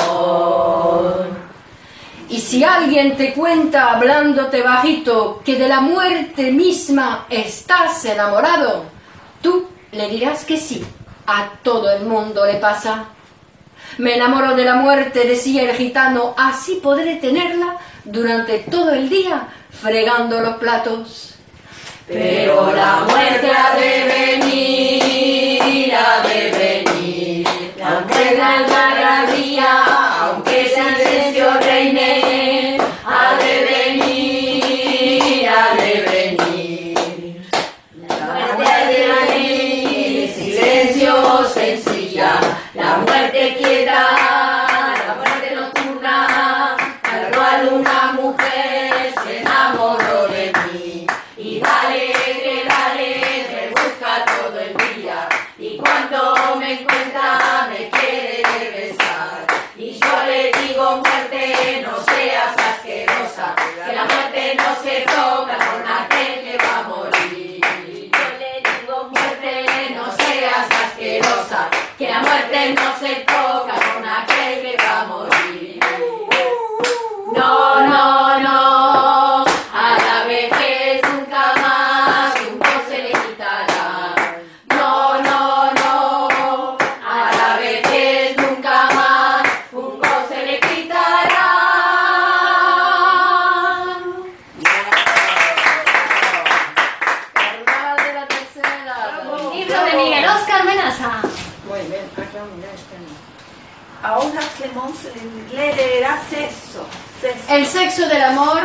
[SPEAKER 2] amor.
[SPEAKER 4] Y si alguien te cuenta hablándote bajito que de la muerte misma estás enamorado, tú le dirás que sí, a todo el mundo le pasa. Me enamoro de la muerte, decía el gitano, así podré tenerla durante todo el día fregando los platos.
[SPEAKER 2] Pero la muerte ha de venir, la muerte cada día, aunque silencio reine, ha de venir, la muerte ha de venir, silencio sencilla, la muerte quieta, la muerte nocturna, al cual una mujer se enamoró de mí. Y dale, me busca todo el día, y cuando me encuentra me quiere besar. Y yo le digo, muerte, no seas asquerosa, que la muerte no se toca con aquel que va a morir. Yo le digo, muerte, no seas asquerosa, que la muerte no se toca con aquel que va a morir. No, no, no, a la vejez nunca más un poco se le quitará. No, no, no, a la vejez nunca más un poco se le quitará.
[SPEAKER 4] De la tercera.
[SPEAKER 5] Libro de Miguel Óscar Menaza.
[SPEAKER 4] Muy bien, acá mira este.
[SPEAKER 7] Ahora Clemence le leerá sexo.
[SPEAKER 4] El sexo del amor,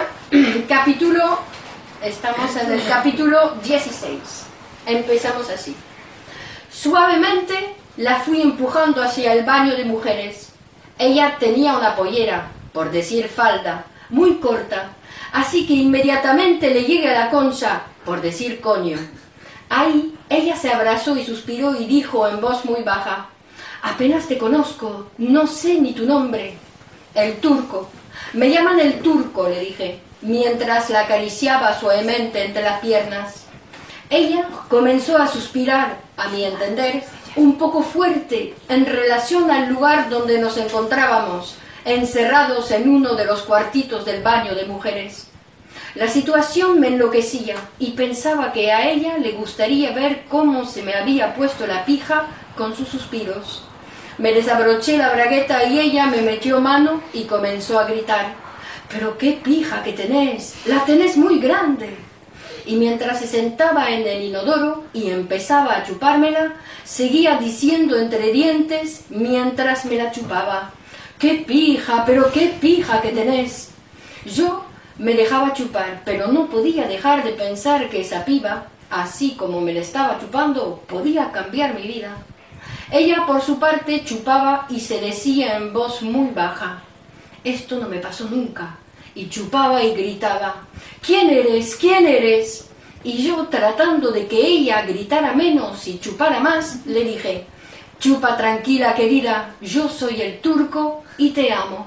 [SPEAKER 4] estamos en el capítulo 16. Empezamos así. Suavemente la fui empujando hacia el baño de mujeres. Ella tenía una pollera, por decir falda, muy corta, así que inmediatamente le llegué a la concha, por decir coño. Ahí ella se abrazó y suspiró y dijo en voz muy baja: apenas te conozco, no sé ni tu nombre. El turco. Me llaman el turco, le dije, mientras la acariciaba suavemente entre las piernas. Ella comenzó a suspirar, a mi entender, un poco fuerte en relación al lugar donde nos encontrábamos, encerrados en uno de los cuartitos del baño de mujeres. La situación me enloquecía y pensaba que a ella le gustaría ver cómo se me había puesto la pija con sus suspiros. Me desabroché la bragueta y ella me metió mano y comenzó a gritar: «¡Pero qué pija que tenés! ¡La tenés muy grande!». Y mientras se sentaba en el inodoro y empezaba a chupármela, seguía diciendo entre dientes mientras me la chupaba: «¡Qué pija! ¡Pero qué pija que tenés!». Yo me dejaba chupar, pero no podía dejar de pensar que esa piba, así como me la estaba chupando, podía cambiar mi vida. Ella, por su parte, chupaba y se decía en voz muy baja: «Esto no me pasó nunca». Y chupaba y gritaba: «¿Quién eres? ¿Quién eres?». Y yo, tratando de que ella gritara menos y chupara más, le dije: «Chupa tranquila, querida, yo soy el turco y te amo».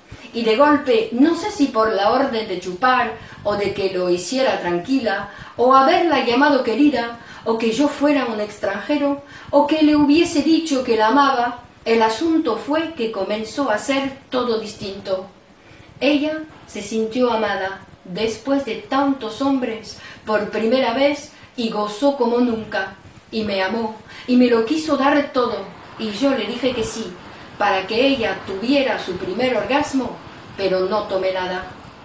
[SPEAKER 4] Y de golpe, no sé si por la orden de chupar, o de que lo hiciera tranquila, o haberla llamado querida, o que yo fuera un extranjero, o que le hubiese dicho que la amaba, el asunto fue que comenzó a ser todo distinto. Ella se sintió amada, después de tantos hombres, por primera vez, y gozó como nunca, y me amó, y me lo quiso dar todo, y yo le dije que sí, para que ella tuviera su primer orgasmo, pero no tomé nada.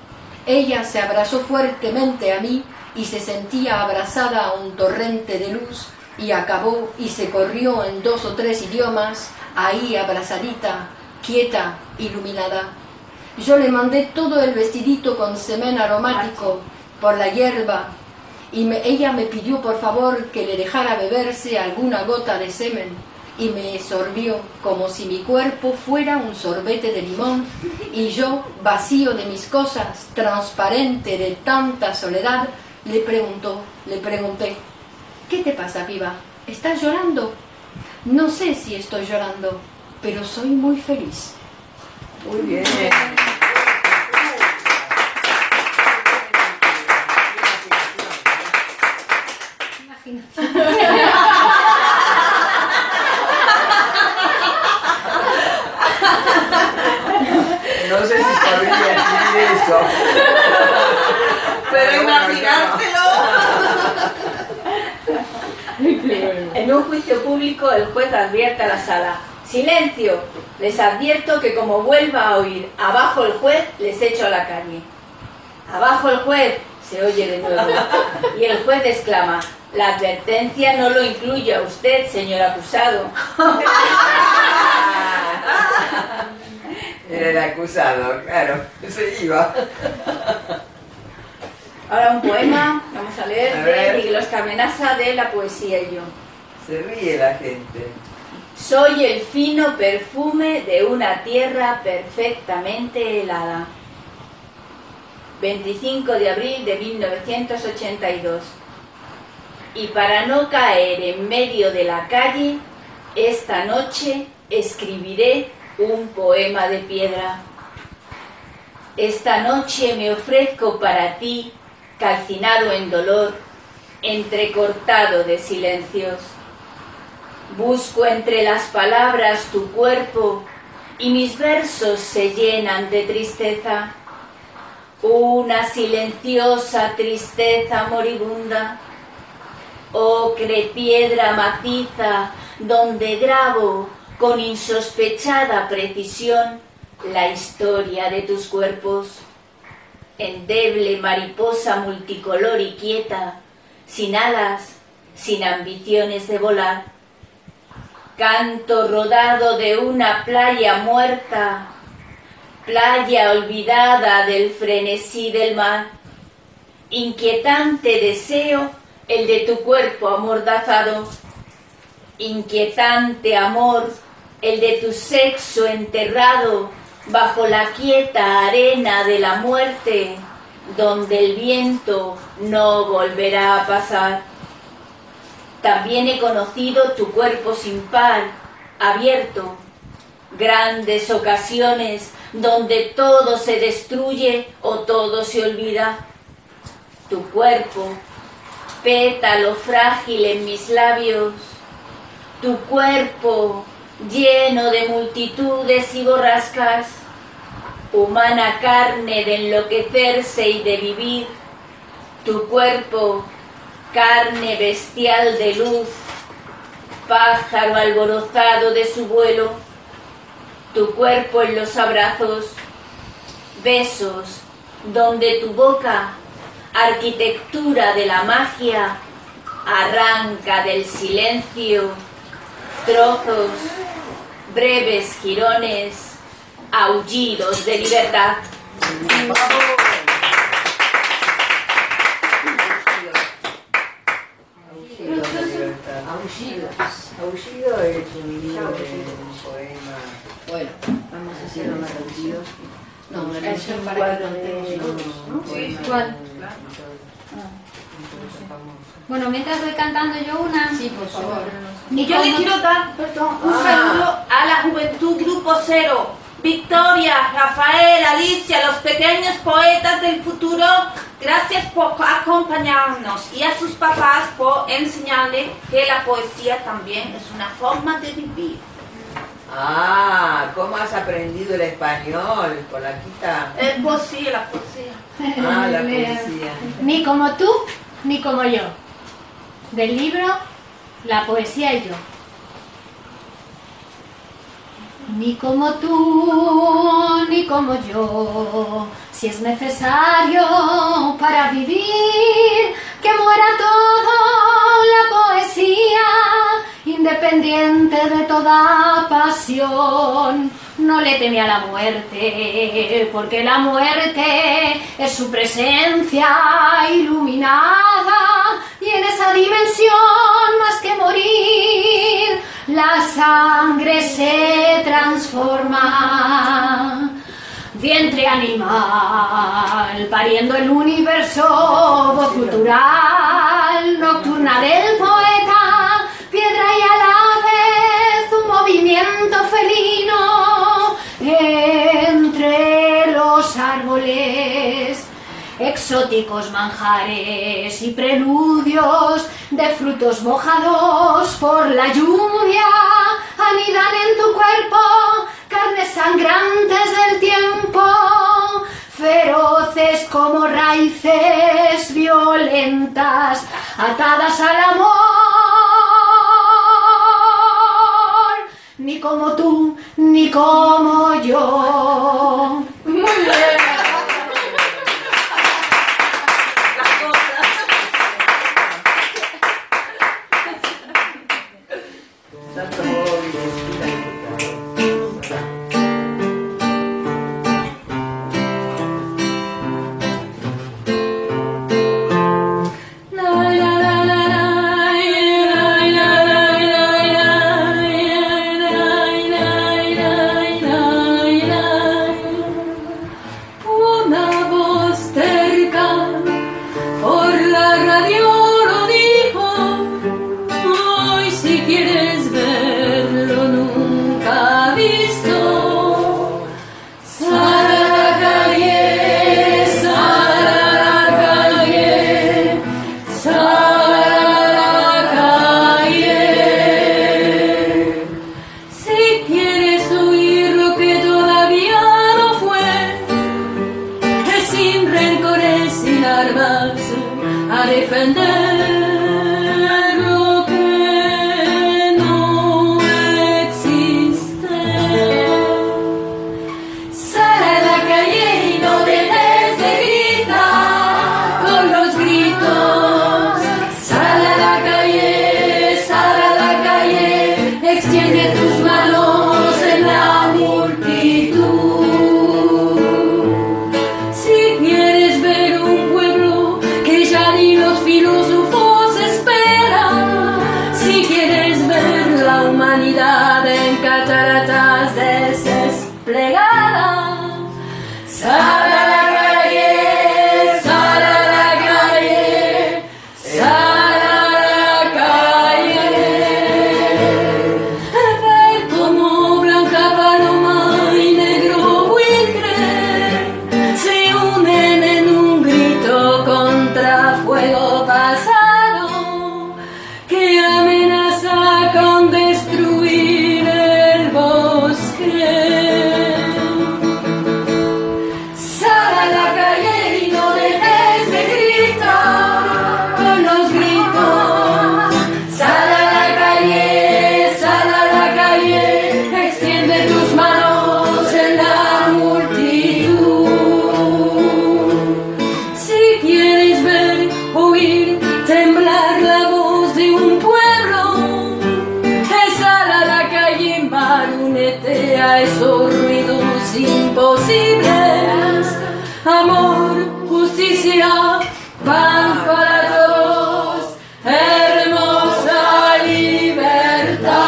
[SPEAKER 4] Ella se abrazó fuertemente a mí y se sentía abrazada a un torrente de luz, y acabó y se corrió en 2 o 3 idiomas, ahí abrazadita, quieta, iluminada. Yo le mandé todo el vestidito con semen aromático por la hierba, y ella me pidió por favor que le dejara beberse alguna gota de semen, y me sorbió como si mi cuerpo fuera un sorbete de limón, y yo, vacío de mis cosas, transparente de tanta soledad, le pregunté: «¿Qué te pasa, piba? ¿Estás llorando?». «No sé si estoy llorando, pero soy muy feliz».
[SPEAKER 3] Muy bien. No sé si podría escribir eso.
[SPEAKER 7] Pero imaginártelo.
[SPEAKER 2] En un juicio público, el juez advierte a la sala: «Silencio, les advierto que como vuelva a oír abajo el juez, les echo a la calle». «Abajo el juez», se oye de nuevo, y el juez exclama: «La advertencia no lo incluye a usted, señor acusado».
[SPEAKER 3] Era el acusado, claro, se iba.
[SPEAKER 2] Ahora un poema, vamos a leer,
[SPEAKER 3] A
[SPEAKER 2] de
[SPEAKER 3] ver.
[SPEAKER 2] Miguel Amenaza, de La poesía y yo.
[SPEAKER 3] Se ríe la gente.
[SPEAKER 2] Soy el fino perfume de una tierra perfectamente helada. 25 de abril de 1982. Y para no caer en medio de la calle, esta noche escribiré un poema de piedra. Esta noche me ofrezco para ti, calcinado en dolor, entrecortado de silencios. Busco entre las palabras tu cuerpo y mis versos se llenan de tristeza. Una silenciosa tristeza moribunda. Ocre piedra maciza donde grabo con insospechada precisión la historia de tus cuerpos. Endeble mariposa multicolor y quieta, sin alas, sin ambiciones de volar. Canto rodado de una playa muerta, playa olvidada del frenesí del mar. Inquietante deseo el de tu cuerpo amordazado. Inquietante amor el de tu sexo enterrado bajo la quieta arena de la muerte, donde el viento no volverá a pasar. También he conocido tu cuerpo sin par, abierto, grandes ocasiones donde todo se destruye o todo se olvida. Tu cuerpo, pétalo frágil en mis labios, tu cuerpo lleno de multitudes y borrascas, humana carne de enloquecerse y de vivir, Tu cuerpo, carne bestial de luz, pájaro alborozado de su vuelo, tu cuerpo en los abrazos, besos, donde tu boca, arquitectura de la magia, arranca del silencio, trozos, breves jirones, aullidos de libertad.
[SPEAKER 3] Aullido es un poema.
[SPEAKER 4] Bueno, vamos a hacerlo más reducido. No, eso es para que contemos nosotros, ¿no?
[SPEAKER 5] Sí, ¿cuál? Bueno, mientras voy cantando yo una.
[SPEAKER 4] Sí, por favor.
[SPEAKER 7] Y yo le quiero dar, perdón, un saludo a la Juventud Grupo Cero, Victoria, Rafael, Alicia, los pequeños poetas del futuro. Gracias por acompañarnos y a sus papás por enseñarles que la poesía también es una forma de vivir.
[SPEAKER 3] Ah, ¿cómo has aprendido el español, Polaquita?
[SPEAKER 7] Poesía, la poesía.
[SPEAKER 3] Ah, la poesía.
[SPEAKER 5] Ni como tú, ni como yo. Del libro La poesía y yo. Ni como tú, ni como yo, si es necesario para vivir, que muera todo la poesía, independiente de toda pasión. No le teme a la muerte, porque la muerte es su presencia iluminada, y en esa dimensión, más que morir, la sangre se transforma. Vientre animal, pariendo el universo, voz cultural, nocturna del poeta, piedra y a la vez un movimiento felino entre los árboles. Exóticos manjares y preludios de frutos mojados por la lluvia anidan en tu cuerpo, carnes sangrantes del tiempo, feroces como raíces violentas atadas al amor. Ni como tú, ni como yo.
[SPEAKER 4] Muy bien.
[SPEAKER 6] Que amenaza con destruir el bosque. únete a esos ruidos imposibles. Amor, justicia, pan para todos, hermosa libertad.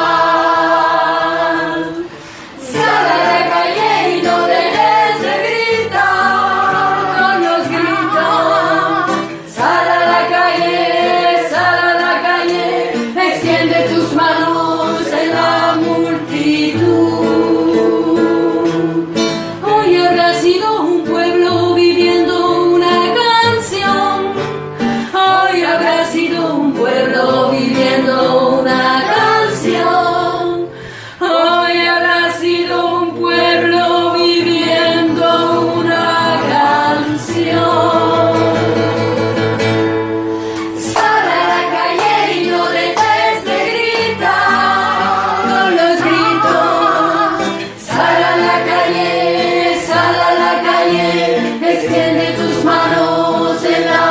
[SPEAKER 6] Sal a la calle y no dejes de gritar con los gritos. Sal a la calle, extiende tus manos en la multitud. Hoy habrá sido un pueblo viviendo una canción. Hoy habrá sido un pueblo viviendo una canción. Hoy habrá sido un pueblo viviendo una canción. Sal a la calle y no dejes de gritar con los gritos. Sal a la calle, extiende tus manos en la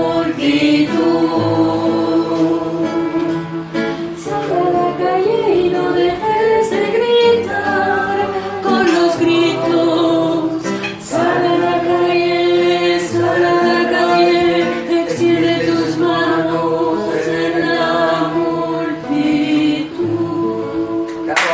[SPEAKER 6] multitud. Sal a la calle y no dejes de gritar con los gritos. Sal a la calle, extiende tus manos en la multitud.
[SPEAKER 3] Bravo.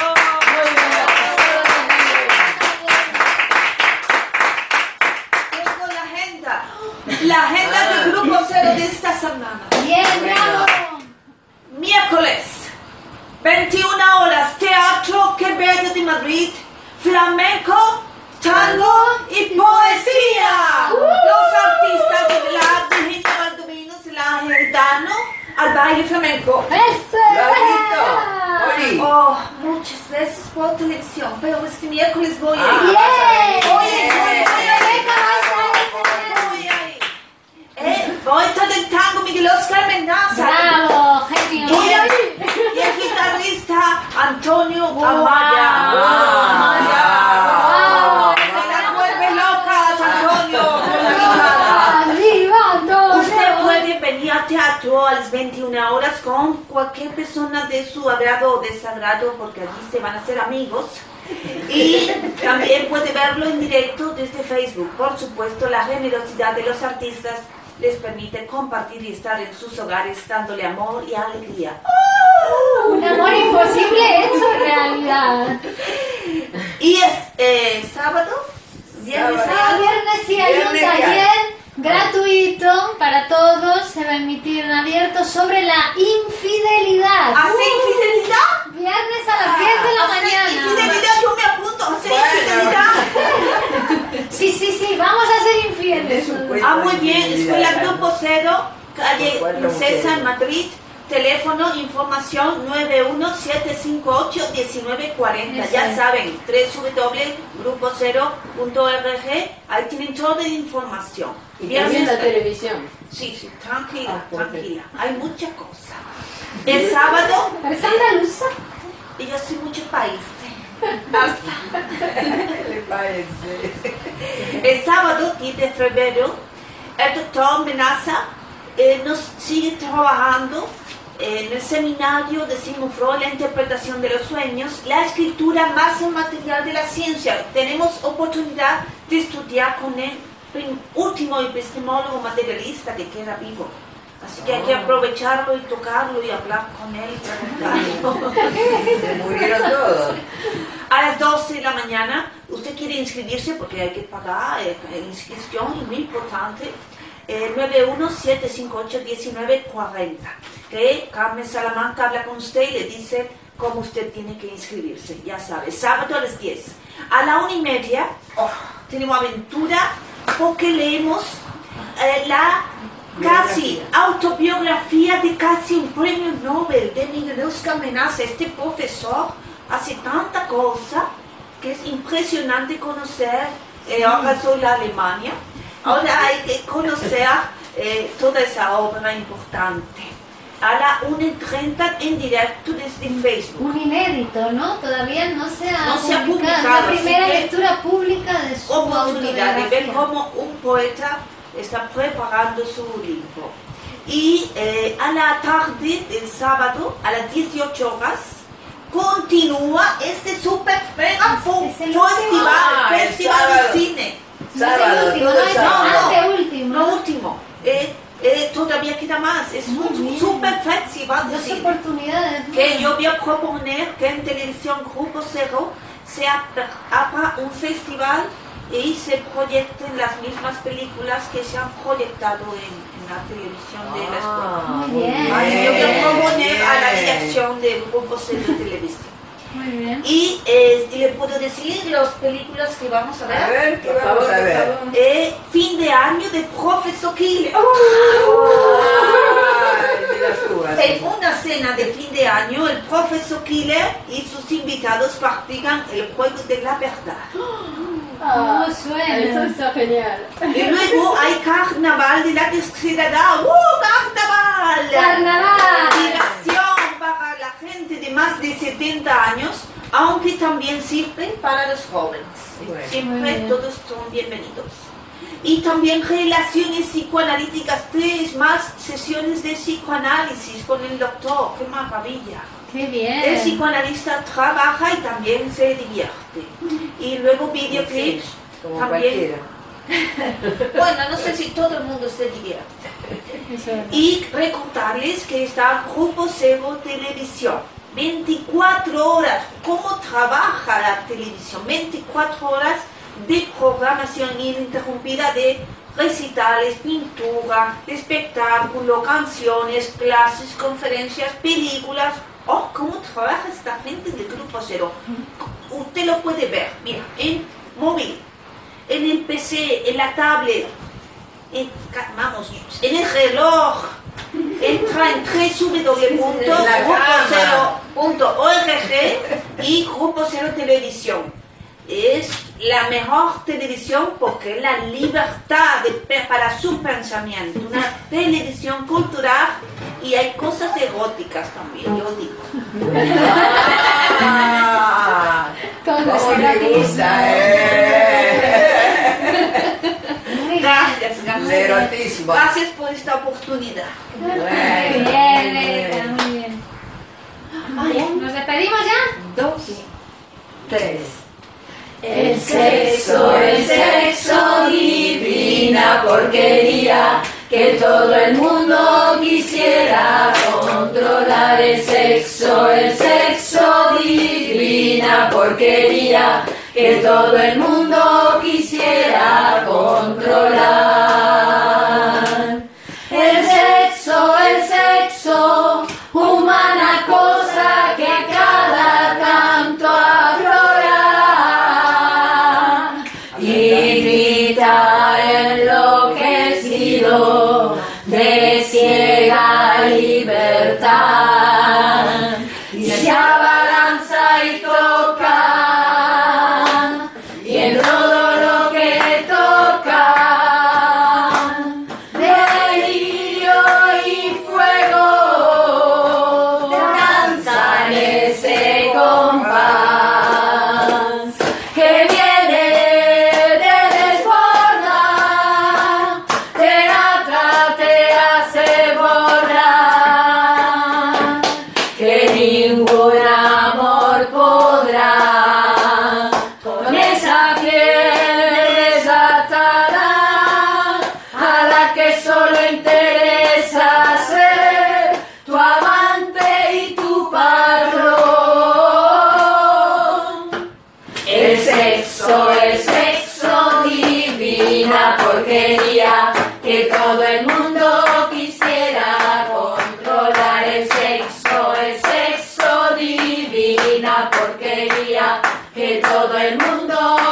[SPEAKER 7] Tengo la agenda del Grupo Cero de esta semana.
[SPEAKER 5] Bien, bravo.
[SPEAKER 7] Miércoles, 21 horas, Teatro Quevedo de Madrid, flamenco, tango y poesía. Los artistas de la Virginia Baldomino y la Gitano al baile flamenco.
[SPEAKER 5] ¡Eso!
[SPEAKER 3] ¿Lo has visto? Oli.
[SPEAKER 7] Oh, muchas veces por televisión, pero este miércoles voy a ir.
[SPEAKER 5] ¡Bien!
[SPEAKER 7] Voy todo el tango Miguel Oscar Mendoza.
[SPEAKER 5] ¡Bravo, genio!
[SPEAKER 7] Y el guitarrista Antonio Amaya.
[SPEAKER 5] Wow.
[SPEAKER 7] Se las vuelve locas, Antonio, con la guitarra.
[SPEAKER 5] ¡Arriba,
[SPEAKER 7] Usted
[SPEAKER 5] Antonio!
[SPEAKER 7] puede venir al teatro a las 21 horas con cualquier persona de su agrado o desagrado, porque allí se van a hacer amigos. Y también puede verlo en directo desde Facebook. Por supuesto, la generosidad de los artistas les permite compartir y estar en sus hogares dándole amor y alegría.
[SPEAKER 5] Un amor imposible hecho realidad.
[SPEAKER 7] Y es sábado, viernes,
[SPEAKER 5] Viernes y hay un
[SPEAKER 3] Viernes ya.
[SPEAKER 5] taller gratuito para todos. Se va a emitir en abierto sobre la infidelidad.
[SPEAKER 7] ¿hace infidelidad?
[SPEAKER 5] Viernes a las 10 de la
[SPEAKER 7] ¿Hace
[SPEAKER 5] mañana.
[SPEAKER 7] infidelidad? Yo me apunto, ¿hace
[SPEAKER 3] Bueno.
[SPEAKER 7] infidelidad?
[SPEAKER 5] Sí, vamos a ser infieles.
[SPEAKER 7] Muy bien, Escuela Grupo Cero, calle
[SPEAKER 3] Cuatro
[SPEAKER 7] Princesa
[SPEAKER 3] mujeres.
[SPEAKER 7] en Madrid, teléfono, información 917581940. Ya
[SPEAKER 5] Eso es.
[SPEAKER 7] saben, www.grupocero.org, ahí tienen toda la información.
[SPEAKER 6] Y también la televisión.
[SPEAKER 7] Sí, tranquila,
[SPEAKER 6] perfecto.
[SPEAKER 7] tranquila, hay mucha cosa. El sábado,
[SPEAKER 5] ¿Eres andaluza?
[SPEAKER 7] y yo soy mucho país.
[SPEAKER 3] Le parece.
[SPEAKER 7] El sábado, 10 de febrero, el doctor Menaza nos sigue trabajando en el seminario de Sigmund Freud, la interpretación de los sueños, la escritura más material de la ciencia. Tenemos oportunidad de estudiar con el último epistemólogo materialista que queda vivo. Así que hay que aprovecharlo y tocarlo y hablar con él y preguntarlo.
[SPEAKER 3] Se murieron todos.
[SPEAKER 7] A las 12 de la mañana, usted quiere inscribirse porque hay que pagar inscripción, y muy importante, 917581940. Que Carmen Salamanca habla con usted y le dice cómo usted tiene que inscribirse. Ya sabe, sábado a las 10. A la 1:30 tenemos aventura porque leemos la casi autobiografía de casi un premio Nobel de Miguel Oscar Menaza. Este profesor hace tanta cosa que es impresionante conocer. Ahora soy la Alemania. Ahora hay que conocer toda esa obra importante. A la 1:30 en directo desde Facebook.
[SPEAKER 5] Un inédito, ¿no? Todavía no se ha
[SPEAKER 7] publicado,
[SPEAKER 5] La primera
[SPEAKER 7] así que
[SPEAKER 5] lectura pública de su
[SPEAKER 7] oportunidad de ver
[SPEAKER 5] autobiografía.
[SPEAKER 7] cómo un poeta está preparando su libro. Y a la tarde del sábado, a las 18 horas, continúa este super mega
[SPEAKER 5] Es el
[SPEAKER 7] festival
[SPEAKER 3] el
[SPEAKER 7] de
[SPEAKER 3] sábado.
[SPEAKER 7] cine.
[SPEAKER 3] Sábado,
[SPEAKER 5] último,
[SPEAKER 3] todo
[SPEAKER 5] no
[SPEAKER 3] el
[SPEAKER 5] es
[SPEAKER 3] sábado.
[SPEAKER 5] anteúltimo.
[SPEAKER 7] No último. Todavía queda más. Es un super festival de
[SPEAKER 5] Dos
[SPEAKER 7] cine.
[SPEAKER 5] oportunidades.
[SPEAKER 7] Que yo voy a proponer que en televisión Grupo Cero se abra un festival y se proyecten las mismas películas que se han proyectado en la televisión de la escuela.
[SPEAKER 5] Muy bien.
[SPEAKER 7] Yo voy a proponer a la dirección del Grupo Cero de Televisión.
[SPEAKER 5] Muy bien.
[SPEAKER 7] Y le puedo decir las películas que vamos a
[SPEAKER 3] A
[SPEAKER 7] ver.
[SPEAKER 3] ver, ¿qué vamos a ver?
[SPEAKER 7] Fin de año de Profesor Killer.
[SPEAKER 3] Ay, de las uvas.
[SPEAKER 7] En una cena de fin de año, el Profesor Killer y sus invitados practican el juego de la verdad.
[SPEAKER 5] ¿Cómo
[SPEAKER 6] Eso
[SPEAKER 5] suena?
[SPEAKER 6] está genial.
[SPEAKER 7] Y luego hay Carnaval de la tercera edad. ¡Carnaval!
[SPEAKER 5] ¡Carnaval!
[SPEAKER 7] Diversión para la gente de más de 70 años, aunque también sirve para los jóvenes.
[SPEAKER 3] Bueno.
[SPEAKER 5] Muy
[SPEAKER 7] Siempre
[SPEAKER 5] bien.
[SPEAKER 7] todos son bienvenidos. Y también relaciones psicoanalíticas, 3 más sesiones de psicoanálisis con el doctor. ¡Qué maravilla!
[SPEAKER 5] ¡Qué
[SPEAKER 7] El
[SPEAKER 5] bien!
[SPEAKER 7] psicoanalista trabaja y también se divierte. Y luego videoclips
[SPEAKER 3] Como
[SPEAKER 7] también.
[SPEAKER 3] cualquiera.
[SPEAKER 7] Bueno, no sé si todo el mundo se divierte. Y recordarles que está Grupo Cero Televisión. 24 horas. ¿Cómo trabaja la televisión? 24 horas de programación ininterrumpida de recitales, pintura, espectáculo, canciones, clases, conferencias, películas. Oh, ¿cómo trabaja esta gente del Grupo Cero? Usted lo puede ver, mira, en móvil, en el PC, en la tablet, en el reloj. Entra en www.grupocero.org y Grupo Cero Televisión. Es la mejor televisión porque es la libertad para su pensamiento. Una televisión cultural y hay cosas eróticas también, yo digo.
[SPEAKER 3] Ah,
[SPEAKER 5] Todo
[SPEAKER 3] ¿cómo
[SPEAKER 5] es
[SPEAKER 3] le gusta,
[SPEAKER 5] Muy bien.
[SPEAKER 7] Gracias,
[SPEAKER 3] El
[SPEAKER 7] gracias.
[SPEAKER 3] erotismo.
[SPEAKER 7] Gracias por esta oportunidad.
[SPEAKER 5] Muy
[SPEAKER 3] Bueno,
[SPEAKER 5] bien, Erika, muy bien. ¿Nos despedimos ya?
[SPEAKER 3] 2, 3.
[SPEAKER 6] El sexo, divina porquería, que todo el mundo quisiera controlar. El sexo, divina porquería, que todo el mundo quisiera controlar. El sexo, humana cosa que a cada tanto aflora y grita enloquecido de ciega libertad y se abalanza y toca y en todo lo que toca delirio y fuego danzan ese compás que viene de desbordar, te atrapa, te hace borrar, que ningún amor podrá con esa piel desatada a la que solo interesa ser tu amante y tu patrón. El sexo, divina porquería, que todo el mundo quisiera controlar. El sexo, divina porquería, que todo el mundo